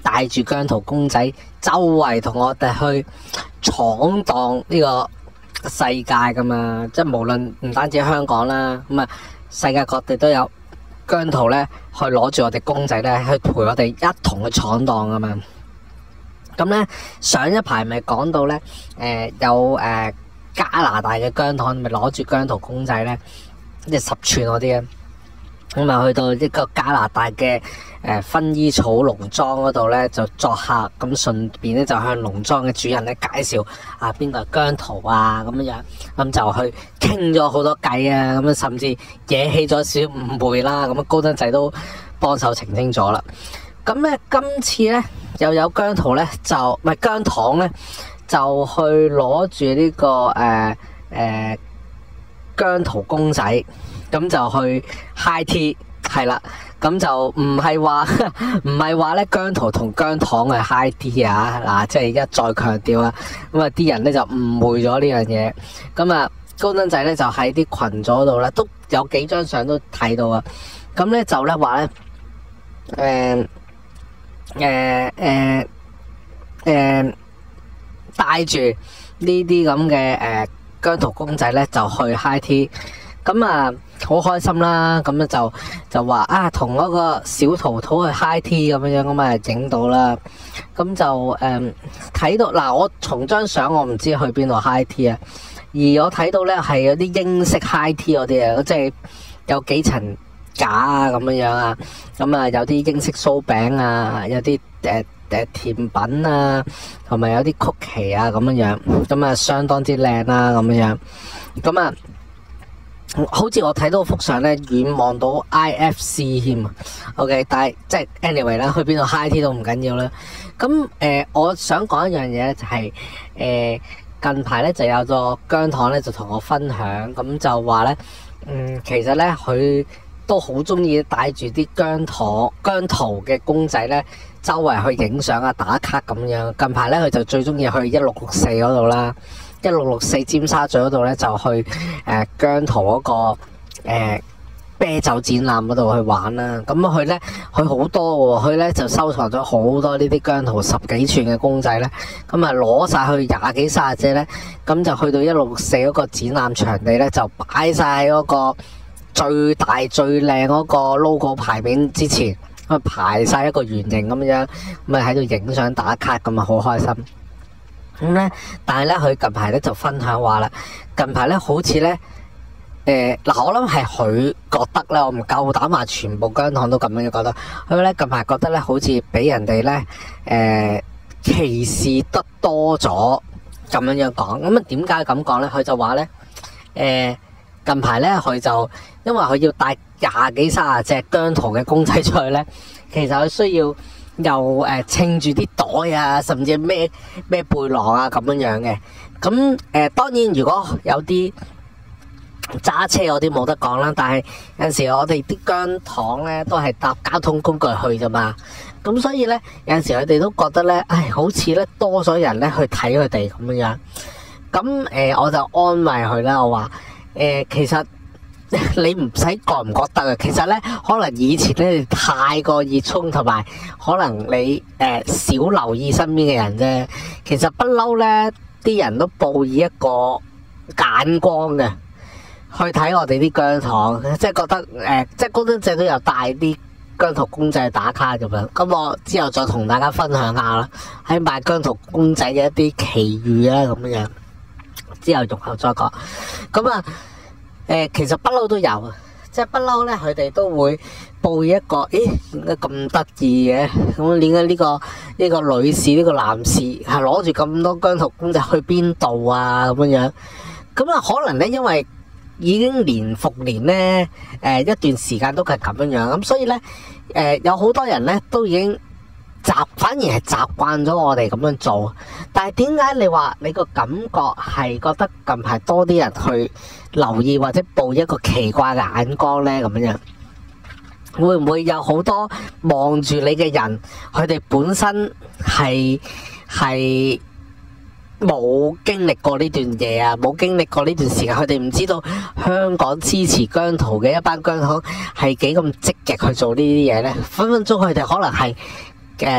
帶住姜濤公仔周圍同我哋去闖蕩呢個世界噶嘛，即係無論唔單止香港啦，咁啊世界各地都有姜濤咧去攞住我哋公仔咧去陪我哋一同去闖蕩噶嘛。咁咧上一排咪講到咧，誒、呃、有誒、呃、加拿大嘅姜糖咪攞住姜濤公仔咧，即係十寸嗰啲啊。咁啊，去到呢個加拿大嘅誒薰衣草農莊嗰度咧，就作客，咁順便咧就向農莊嘅主人咧介紹啊邊個係姜濤啊咁樣，咁就去傾咗好多偈啊，咁啊甚至惹起咗少少誤會啦，咁啊高登仔都幫手澄清咗啦。咁咧今次咧又有姜濤咧就唔係姜糖咧，就去攞住呢個誒誒、呃呃、姜濤公仔。咁就去 high tea 係啦，咁就唔係話唔係話咧姜濤同姜糖係 high tea 啊嗱，即係而家再強調啊，咁啊啲人咧就誤會咗呢樣嘢，咁啊高登仔咧就喺啲群組度咧都有幾張相都睇到啊，咁咧就咧話咧誒誒誒誒帶住呢啲咁嘅誒姜濤公仔咧就去 high tea。咁啊，好開心啦！咁咧就就話啊，同嗰個小桃桃去 high tea 咁樣樣，咁啊影到啦。咁就誒睇到嗱，我從張相我唔知去邊度 high tea 啊，而我睇到咧係有啲英式 high tea 嗰啲啊，即係有幾層架啊咁樣樣啊。咁啊有啲英式酥餅啊，有啲誒誒甜品啊，同埋有啲曲奇啊咁樣樣，咁啊相當之靚啦咁樣樣。咁啊〜好似我睇到幅相咧，遠望到 I F C 添啊。OK， 但係即係 anyway 啦，去邊度 high tea 都唔緊要啦。咁誒、呃，我想講一樣嘢咧，就係、是、誒、呃、近排咧就有個姜糖咧就同我分享，咁就話咧，嗯，其實咧佢都好中意帶住啲姜糖姜濤嘅公仔咧，周圍去影相啊、打卡咁樣。近排咧佢就最中意去一六六四嗰度啦。一六六四尖沙咀嗰度咧，就去誒、呃、姜濤嗰、那個誒、呃、啤酒展覽嗰度去玩啦。咁佢咧，佢好多喎，佢咧就收藏咗好多呢啲姜濤十幾寸嘅公仔咧。咁啊攞晒去廿幾卅隻咧，咁就去到一六六四嗰個展覽場地咧，就擺晒喺嗰個最大最靚嗰個 logo 牌面之前，咁排晒一個圓形咁樣，咁啊喺度影相打卡咁啊，好開心。咁咧，但係咧，佢近排咧就分享話啦，近排咧好似咧，誒、呃、嗱，我諗係佢覺得咧，我唔夠膽話全部姜糖都咁樣覺得，佢咧近排覺得咧，好似俾人哋咧，誒、呃、歧視得多咗咁樣樣講。咁啊，點解咁講咧？佢就話咧，誒、呃、近排咧，佢就因為佢要帶廿幾卅隻姜濤嘅公仔出去咧，其實佢需要。又誒稱住啲袋啊，甚至係咩咩背囊啊咁樣樣嘅。咁誒、呃、當然如果有啲揸車嗰啲冇得講啦，但係有陣時我哋啲姜糖咧都係搭交通工具去啫嘛。咁所以咧有陣時佢哋都覺得咧，唉，好似咧多咗人咧去睇佢哋咁樣樣。咁誒、呃、我就安慰佢啦，我話誒、呃、其實。你唔使覺唔覺得啊？其實咧，可能以前咧你太過熱衷，同埋可能你誒、呃、少留意身邊嘅人啫。其實不嬲咧，啲人都報以一個眼光嘅去睇我哋啲姜糖，即係覺得誒、呃，即係高登仔都有帶啲姜濤公仔打卡咁樣。咁我之後再同大家分享下啦，喺賣姜濤公仔嘅一啲奇遇啊咁樣。之後容後再講。咁啊〜誒，其實不嬲都有，即係不嬲咧，佢哋都會報一個，咦，點解咁得意嘅？咁點解呢個呢個女士呢個男士係攞住咁多姜濤公仔去邊度啊？咁樣樣，咁啊可能咧，因為已經年復年咧，誒一段時間都係咁樣樣，咁所以咧，誒有好多人咧都已經習，反而係習慣咗我哋咁樣做。但係點解你話你個感覺係覺得近排多啲人去留意或者報一個奇怪嘅眼光呢？咁樣會唔會有好多望住你嘅人，佢哋本身係係冇經歷過呢段嘢啊，冇經歷過呢段時間，佢哋唔知道香港支持姜濤嘅一班姜糖係幾咁積極去做呢啲嘢呢？分分鐘佢哋可能係誒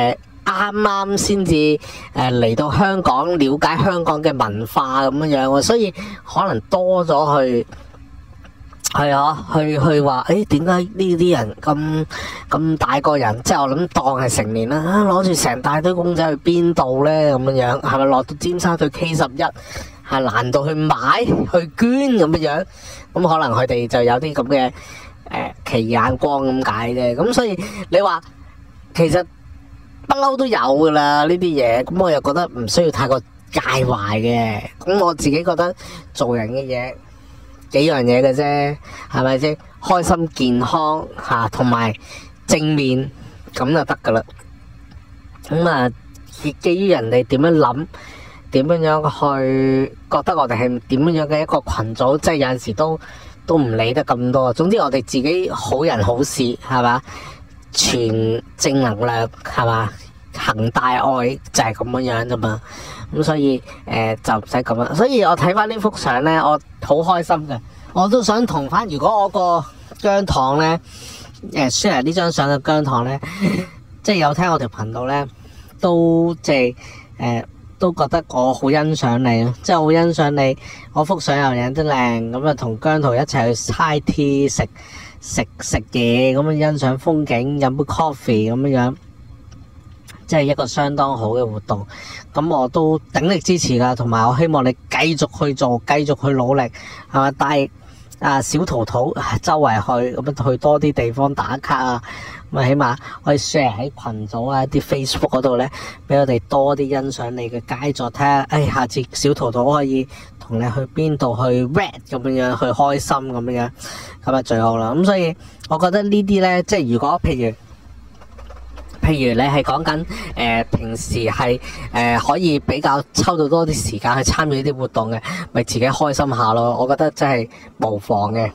啱啱先至誒嚟到香港，了解香港嘅文化咁樣樣，所以可能多咗去。係啊，去去話，誒點解呢啲人咁咁大個人，即係我諗當係成年啦，攞住成大堆公仔去邊度咧咁樣樣，係咪落到尖沙咀 K 十一，係難道去買去捐咁樣樣？咁可能佢哋就有啲咁嘅誒奇異眼光咁解啫。咁所以你話其實不嬲都有噶啦呢啲嘢，咁我又覺得唔需要太過介懷嘅。咁我自己覺得做人嘅嘢。幾樣嘢嘅啫，係咪先？開心健康吓，同埋正面咁就得噶啦。咁啊，基於人哋點樣諗，點樣樣去覺得我哋係點樣樣嘅一個群組，即係有陣時都都唔理得咁多。總之我哋自己好人好事係嘛，全正能量係嘛，行大愛就係咁樣樣啫嘛。咁所以誒、呃、就唔使咁啦。所以我睇翻呢幅相咧，我好開心嘅。我都想同翻，如果我個姜糖咧誒 share 呢張相嘅姜糖咧，即係有聽我條頻道咧，都即係誒都覺得我好欣賞你咯，即係好欣賞你。我幅相又影得靚，咁啊同姜濤一齊去 high tea 食食食嘢，咁樣欣賞風景，飲杯 coffee 咁樣樣。即係一個相當好嘅活動，咁我都鼎力支持噶，同埋我希望你繼續去做，繼續去努力，係嘛？帶啊小桃桃周圍去，咁樣去多啲地方打卡啊，咁啊起碼可以 share 喺群組啊、啲 Facebook 嗰度咧，俾我哋多啲欣賞你嘅佳作，睇下誒下次小桃桃可以同你去邊度去 red 咁樣樣，去開心咁樣樣，咁啊最好啦。咁所以我覺得呢啲咧，即係如果譬如。譬如你係講緊誒平時係誒、呃、可以比較抽到多啲時間去參與呢啲活動嘅，咪自己開心下咯。我覺得真係無妨嘅，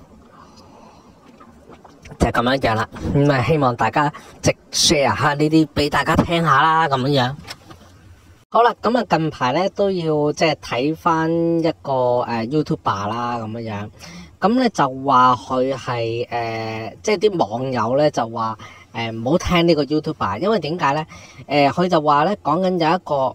就係、是、咁樣樣啦。咁、嗯、啊，希望大家即 share 下呢啲俾大家聽下啦，咁樣樣。好啦，咁啊近排咧都要即係睇翻一個誒 YouTuber 啦，咁樣樣。咁咧就話佢係誒，即係啲網友咧就話。誒唔好聽呢個 YouTuber，因為點解咧？誒、呃、佢就話咧講緊有一個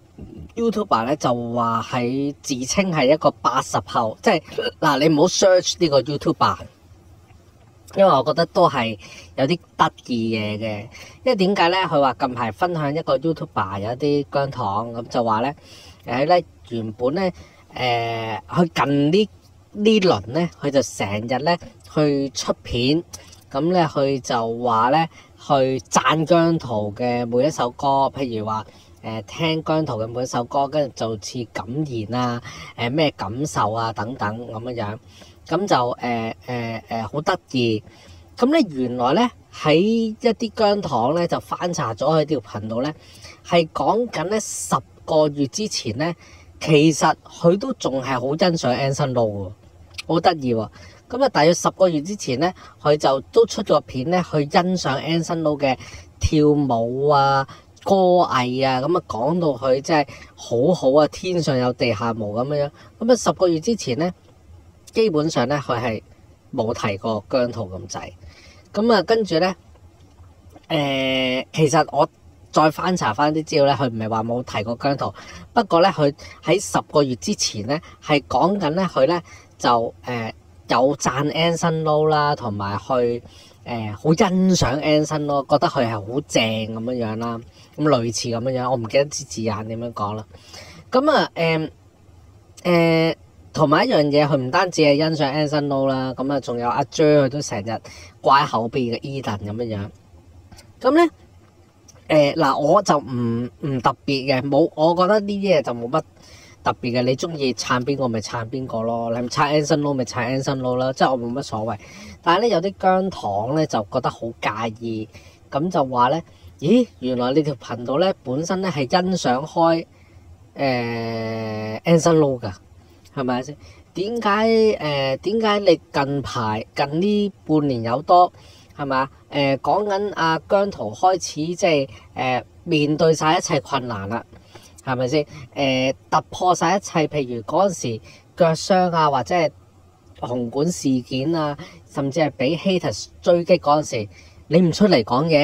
YouTuber 咧就話係自稱係一個八十後，即係嗱你唔好 search 呢個 YouTuber，因為我覺得都係有啲得意嘢嘅。因為點解咧？佢話近排分享一個 YouTuber 有啲姜糖咁就話咧誒咧原本咧誒佢近呢呢輪咧佢就成日咧去出片。咁咧，佢就話咧，去讚姜濤嘅每一首歌，譬如話誒、呃、聽姜濤嘅每一首歌，跟住就似感言啊，誒、呃、咩感受啊等等咁樣樣，咁就誒誒誒好得意。咁、呃、咧、呃、原來咧喺一啲姜糖咧就翻查咗佢條頻道咧，係講緊咧十個月之前咧，其實佢都仲係好欣賞 Anson Lo 喎，好得意喎。咁啊，大約十個月之前咧，佢就都出咗片咧，去欣賞 Anson Lo 嘅跳舞啊、歌藝啊，咁啊講到佢真係好好啊，天上有地下無咁樣。咁啊，十個月之前咧，基本上咧佢係冇提過姜濤咁滯。咁啊，跟住咧，誒、呃，其實我再翻查翻啲資料咧，佢唔係話冇提過姜濤，不過咧佢喺十個月之前咧係講緊咧佢咧就誒。呃有讚 Anson Lo 啦，同埋去誒好欣賞 Anson Lo，覺得佢係好正咁樣樣啦，咁類似咁樣樣，我唔記得啲字眼點樣講啦。咁啊誒誒，同、呃、埋、呃、一樣嘢，佢唔單止係欣賞 Anson Lo 啦，咁啊仲有阿 Jer 佢都成日掛喺後邊嘅 Eden 咁樣樣。咁咧誒嗱，我就唔唔特別嘅，冇，我覺得呢啲嘢就冇乜特別嘅，你中意撐邊個咪撐邊個咯，你撐 Anson Lo 咪撐 Anson Lo 啦，即係我冇乜所謂。但係咧有啲姜糖咧就覺得好介意，咁就話咧，咦，原來呢條頻道咧本身咧係欣賞開誒 Anson Lo 噶，係咪先？點解誒點解你近排近呢半年有多係咪啊？誒講緊阿姜濤開始即係誒面對晒一切困難啦。係咪先？誒、呃、突破晒一切，譬如嗰陣時腳傷啊，或者係紅館事件啊，甚至係俾 haters 追擊嗰陣時，你唔出嚟講嘢，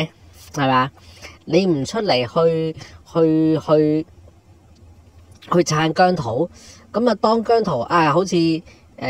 係咪？你唔出嚟去去去去撐姜濤，咁啊當姜濤啊好似誒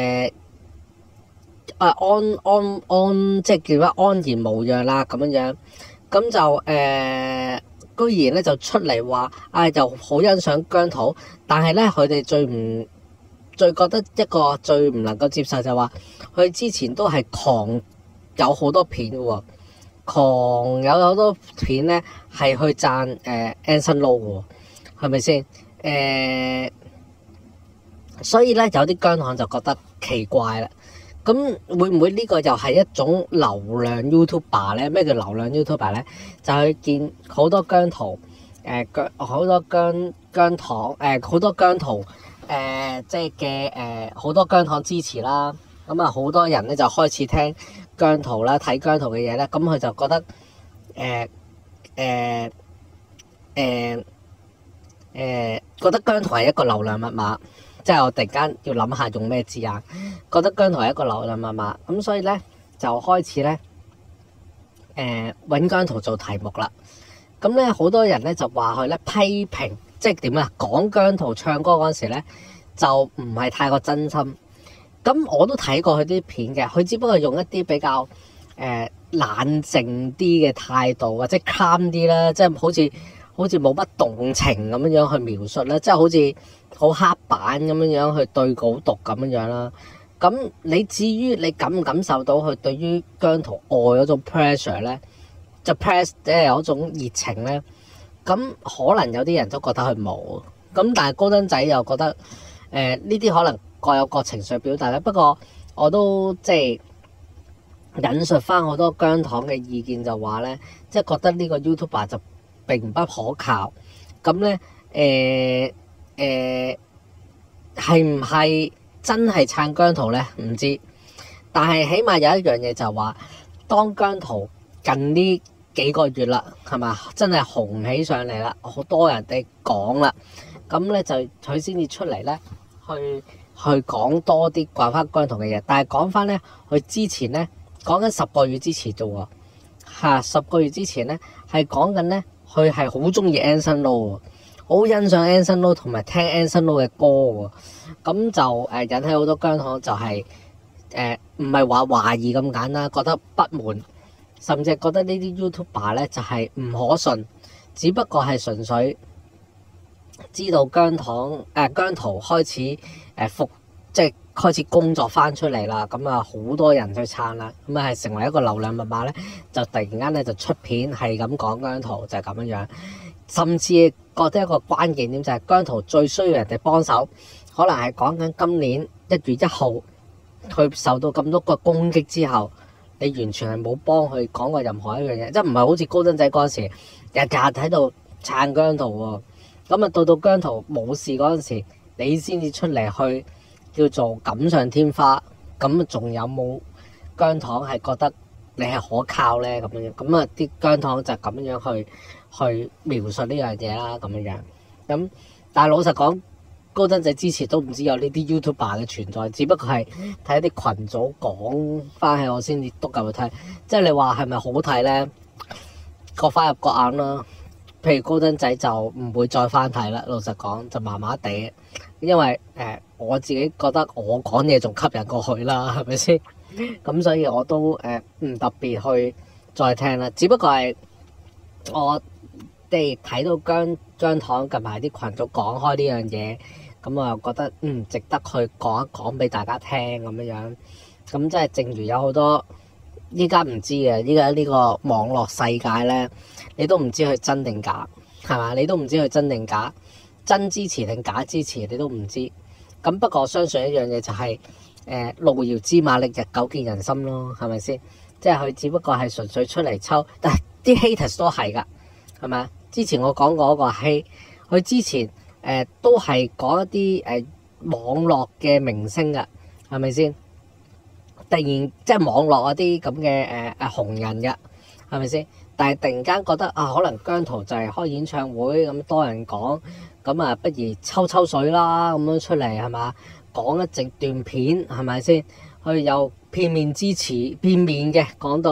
啊安安安即係叫乜安然無恙啦咁樣樣，咁就誒、呃、居然咧就出嚟話啊就好欣賞姜濤，但係咧佢哋最唔最覺得一個最唔能夠接受就係話佢之前都係狂有好多片嘅喎，狂有好多片咧係去讚誒 Anson Lo 嘅喎，係咪先？誒、呃，所以咧有啲姜糖就覺得奇怪啦。咁會唔會呢個又係一種流量 YouTuber 咧？咩叫流量 YouTuber 咧？就係見好多姜濤誒姜好多姜姜糖誒好多姜濤誒即係嘅誒好多姜糖支持啦。咁啊好多人咧就開始聽姜濤啦，睇姜濤嘅嘢咧，咁佢就覺得誒誒誒誒覺得姜濤係一個流量密碼。即係我突然間要諗下用咩字眼，覺得姜濤係一個流量密碼，咁所以咧就開始咧誒揾姜濤做題目啦。咁咧好多人咧就話佢咧批評，即係點啊？講姜濤唱歌嗰陣時咧就唔係太過真心。咁我都睇過佢啲片嘅，佢只不過用一啲比較誒、呃、冷靜啲嘅態度，或者 calm 啲啦，即係好似好似冇乜動情咁樣樣去描述啦，即係好似好黑板咁樣樣去對稿讀咁樣樣啦。咁你至於你感唔感受到佢對於姜濤愛嗰種 pressure 咧，就 press 即係嗰種熱情咧？咁可能有啲人都覺得佢冇，咁但係高登仔又覺得誒呢啲可能各有各情緒表達咧。不過我都即係引述翻好多姜糖嘅意見，就話咧，即係覺得呢個 YouTuber 就並不可靠。咁咧誒誒係唔係真係撐姜濤咧？唔知。但係起碼有一樣嘢就係話，當姜濤近呢幾個月啦，係嘛，真係紅起上嚟啦，好多人哋講啦，咁咧就佢先至出嚟咧，去去講多啲關翻姜濤嘅嘢。但係講翻咧，佢之前咧講緊十個月之前啫喎，嚇十個月之前咧係講緊咧，佢係好中意 Anson Lo 喎，好欣賞 Anson Lo 同埋聽 Anson Lo 嘅歌喎，咁就誒引起好多姜糖就係誒唔係話懷疑咁簡單，覺得不滿。甚至覺得呢啲 YouTuber 咧就係唔可信，只不過係純粹知道姜糖誒、呃、姜濤開始誒復即係開始工作翻出嚟啦，咁啊好多人去撐啦，咁啊係成為一個流量密碼咧，就突然間咧就出片係咁講姜濤就係咁樣樣，甚至覺得一個關鍵點就係姜濤最需要人哋幫手，可能係講緊今年一月一號佢受到咁多個攻擊之後。你完全係冇幫佢講過任何一樣嘢，即係唔係好似高登仔嗰陣時，日日喺度撐姜濤喎。咁啊，到到姜濤冇事嗰陣時，你先至出嚟去叫做錦上添花。咁仲有冇姜糖係覺得你係可靠咧？咁樣咁啊，啲姜糖就咁樣去去描述呢樣嘢啦，咁樣樣。咁但係老實講，高登仔之前都唔知有呢啲 YouTuber 嘅存在，只不過係睇一啲群組講翻起我先至督入去睇。即係你話係咪好睇咧？各花入各眼啦。譬如高登仔就唔會再翻睇啦。老實講就麻麻地，因為誒、呃、我自己覺得我講嘢仲吸引過佢啦，係咪先？咁所以我都誒唔、呃、特別去再聽啦。只不過係我哋睇到姜姜糖近排啲群組講開呢樣嘢。咁我又覺得嗯值得去講一講俾大家聽咁樣樣，咁即係正如有好多依家唔知嘅，依家呢個網絡世界咧，你都唔知佢真定假，係嘛？你都唔知佢真定假，真支持定假支持，你都唔知。咁不過我相信一樣嘢就係、是、誒路遙知馬力，日久見人心咯，係咪先？即係佢只不過係純粹出嚟抽，但係啲 haters 都係㗎，係咪？之前我講過嗰個希，佢之前。誒、呃、都係講一啲誒、呃、網絡嘅明星㗎，係咪先？突然即係網絡嗰啲咁嘅誒誒紅人㗎，係咪先？但係突然間覺得啊，可能姜濤就係開演唱會咁多人講，咁啊不如抽抽水啦咁樣出嚟係嘛？講一整段片係咪先？佢又片面支持，片面嘅講到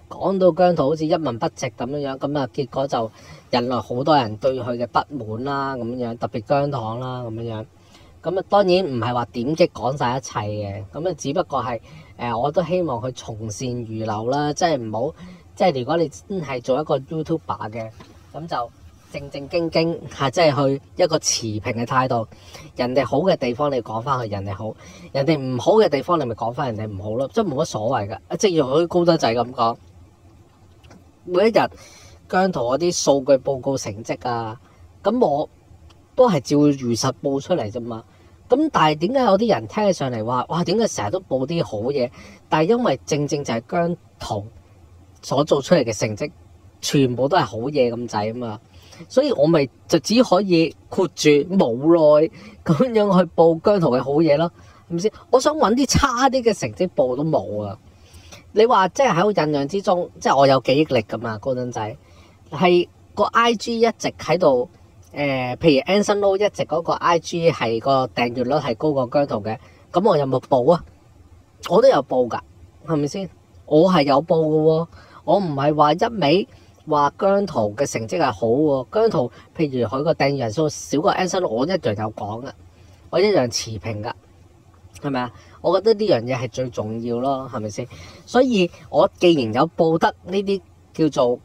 講到姜濤好似一文不值咁樣樣，咁啊結果就引來好多人對佢嘅不滿啦，咁樣特別姜糖啦咁樣樣。咁啊當然唔係話點擊講晒一切嘅，咁啊只不過係誒我都希望佢從善如流啦，即係唔好即係如果你真係做一個 YouTuber 嘅，咁就正正經經嚇，即係去一個持平嘅態度。人哋好嘅地方你講翻去人哋好，人哋唔好嘅地方你咪講翻人哋唔好咯，即係冇乜所謂㗎。即係好似高德仔咁講，每一日姜濤嗰啲數據報告成績啊，咁我都係照如實報出嚟啫嘛。咁但係點解有啲人聽起上嚟話，哇點解成日都報啲好嘢？但係因為正正就係姜濤所做出嚟嘅成績，全部都係好嘢咁滯啊嘛。所以我咪就只可以括住無奈咁樣去報姜濤嘅好嘢咯，係咪先？我想揾啲差啲嘅成績報都冇啊！你話即係喺我印象之中，即係我有記憶力噶嘛，高登仔係個 I G 一直喺度。誒、呃，譬如 Anson Lo 一直嗰個 I G 係個訂閱率係高過姜濤嘅，咁我有冇報啊？我都有報㗎，係咪先？我係有報嘅喎，我唔係話一味話姜濤嘅成績係好喎。姜濤譬如佢個訂閱人數少過 Anson Lo，我一樣有講㗎，我一樣持平㗎，係咪啊？我覺得呢樣嘢係最重要咯，係咪先？所以我既然有報得呢啲叫做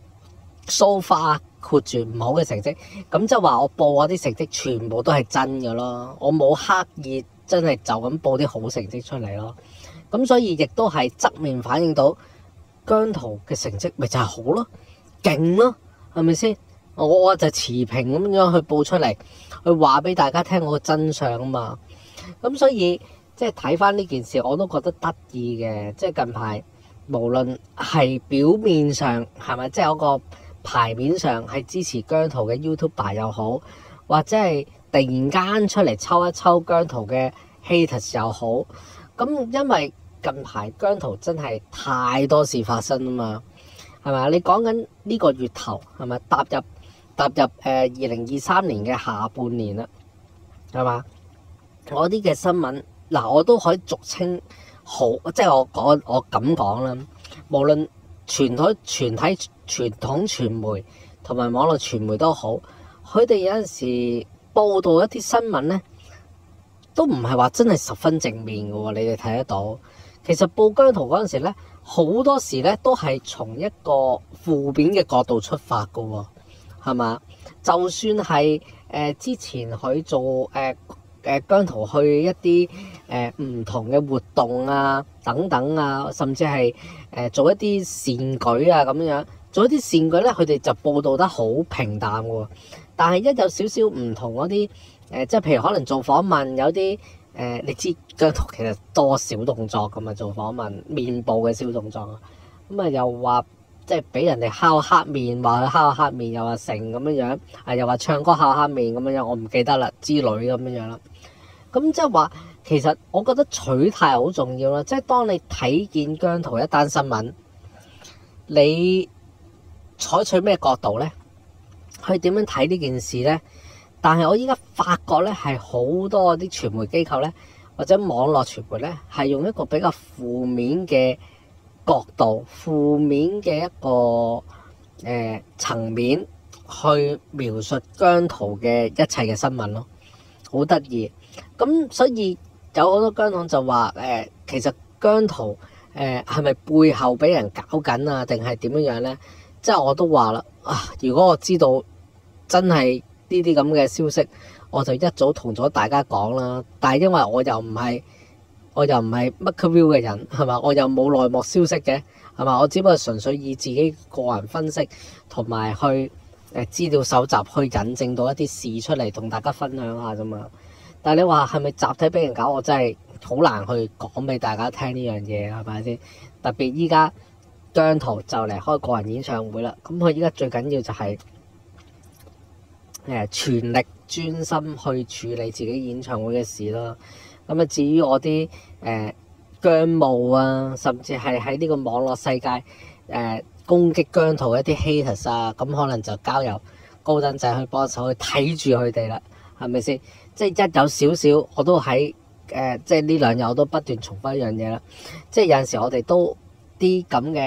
so far 括住唔好嘅成績，咁即係話我報嗰啲成績全部都係真嘅咯，我冇刻意真係就咁報啲好成績出嚟咯。咁所以亦都係側面反映到姜濤嘅成績咪就係好咯，勁咯，係咪先？我我就持平咁樣去報出嚟，去話俾大家聽我個真相啊嘛。咁所以即係睇翻呢件事，我都覺得得意嘅。即係近排無論係表面上係咪，即係有個牌面上係支持姜濤嘅 YouTuber 又好，或者係突然間出嚟抽一抽姜濤嘅 haters 又好，咁因為近排姜濤真係太多事發生啊嘛，係咪？你講緊呢個月頭係咪踏入踏入誒二零二三年嘅下半年啦，係嘛？我啲嘅新聞嗱，我都可以俗稱好，即係我講我咁講啦，無論傳統全體傳統傳媒同埋網絡傳媒都好，佢哋有陣時報道一啲新聞咧，都唔係話真係十分正面嘅喎。你哋睇得到，其實報姜濤嗰陣時咧，好多時咧都係從一個負面嘅角度出發嘅喎，係嘛？就算係誒、呃、之前佢做誒。呃誒姜濤去一啲誒唔同嘅活動啊，等等啊，甚至係誒、呃、做一啲善舉啊咁樣，做一啲善舉咧，佢哋就報導得好平淡喎。但係一有少少唔同嗰啲誒，即係譬如可能做訪問，有啲誒、呃，你知姜濤其實多小動作㗎嘛，做訪問面部嘅小動作啊，咁啊又話即係俾人哋敲黑面，話佢敲黑面，又話成咁樣樣，啊又話唱歌敲黑面咁樣樣，我唔記得啦之類咁樣樣啦。咁即係話，其實我覺得取態好重要啦。即係當你睇見姜濤一單新聞，你採取咩角度咧？去點樣睇呢件事咧？但係我依家發覺咧，係好多啲傳媒機構咧，或者網絡傳媒咧，係用一個比較負面嘅角度、負面嘅一個誒、呃、層面去描述姜濤嘅一切嘅新聞咯，好得意。咁所以有好多姜糖就話誒、呃，其實姜濤誒係咪背後俾人搞緊啊？定係點樣樣咧？即係我都話啦，啊！如果我知道真係呢啲咁嘅消息，我就一早同咗大家講啦。但係因為我又唔係我又唔係 MakerVille 嘅人係嘛，我又冇內幕消息嘅係嘛，我只不過純粹以自己個人分析同埋去誒資料搜集去引證到一啲事出嚟同大家分享下啫嘛。但係你話係咪集體俾人搞？我真係好難去講俾大家聽呢樣嘢，係咪先？特別依家姜濤就嚟開個人演唱會啦，咁佢依家最緊要就係誒全力專心去處理自己演唱會嘅事啦。咁啊，至於我啲誒姜務啊，甚至係喺呢個網絡世界誒、呃、攻擊姜濤一啲 haters 啊，咁可能就交由高登仔去幫手去睇住佢哋啦，係咪先？即係一有少少，我都喺誒、呃，即係呢兩日我都不斷重複一樣嘢啦。即係有陣時我哋都啲咁嘅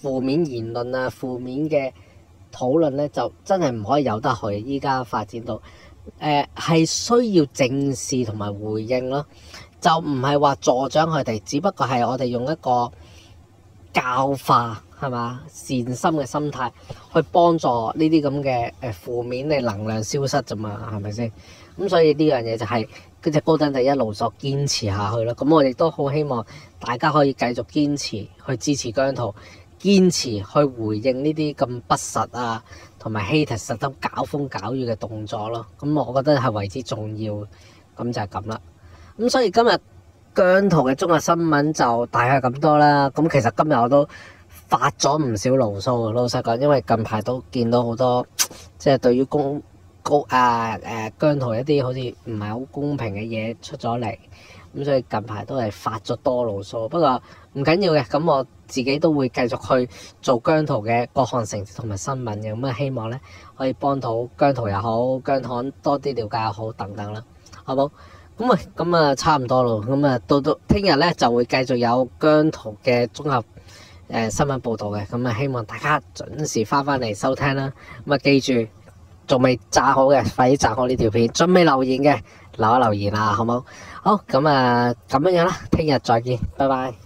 負面言論啊、負面嘅討論咧，就真係唔可以由得佢。依家發展到誒係需要正視同埋回應咯，就唔係話助長佢哋，只不過係我哋用一個教化係嘛善心嘅心態去幫助呢啲咁嘅誒負面嘅能量消失啫嘛，係咪先？咁所以呢樣嘢就係嗰隻高登第一路所堅持下去咯。咁我亦都好希望大家可以繼續堅持去支持姜濤，堅持去回應呢啲咁不實啊，同埋 haters 實得搞風搞雨嘅動作咯。咁我覺得係為之重要，咁就係咁啦。咁所以今日姜濤嘅綜合新聞就大概咁多啦。咁其實今日我都發咗唔少牢騷，老實講，因為近排都見到好多即係對於公高啊誒姜濤一啲好似唔係好公平嘅嘢出咗嚟，咁所以近排都係發咗多牢騷。不過唔緊要嘅，咁我自己都會繼續去做姜濤嘅各項成績同埋新聞嘅，咁啊希望咧可以幫到姜濤又好，姜糖多啲了解又好等等啦，好冇？咁啊，咁啊差唔多咯，咁啊到到聽日咧就會繼續有姜濤嘅綜合誒、呃、新聞報導嘅，咁啊希望大家準時翻返嚟收聽啦。咁啊記住，仲未讚好嘅，快啲讚好呢條片；仲未留言嘅，留一留言啦，好冇？好，咁啊咁樣樣啦，聽日再見，拜拜。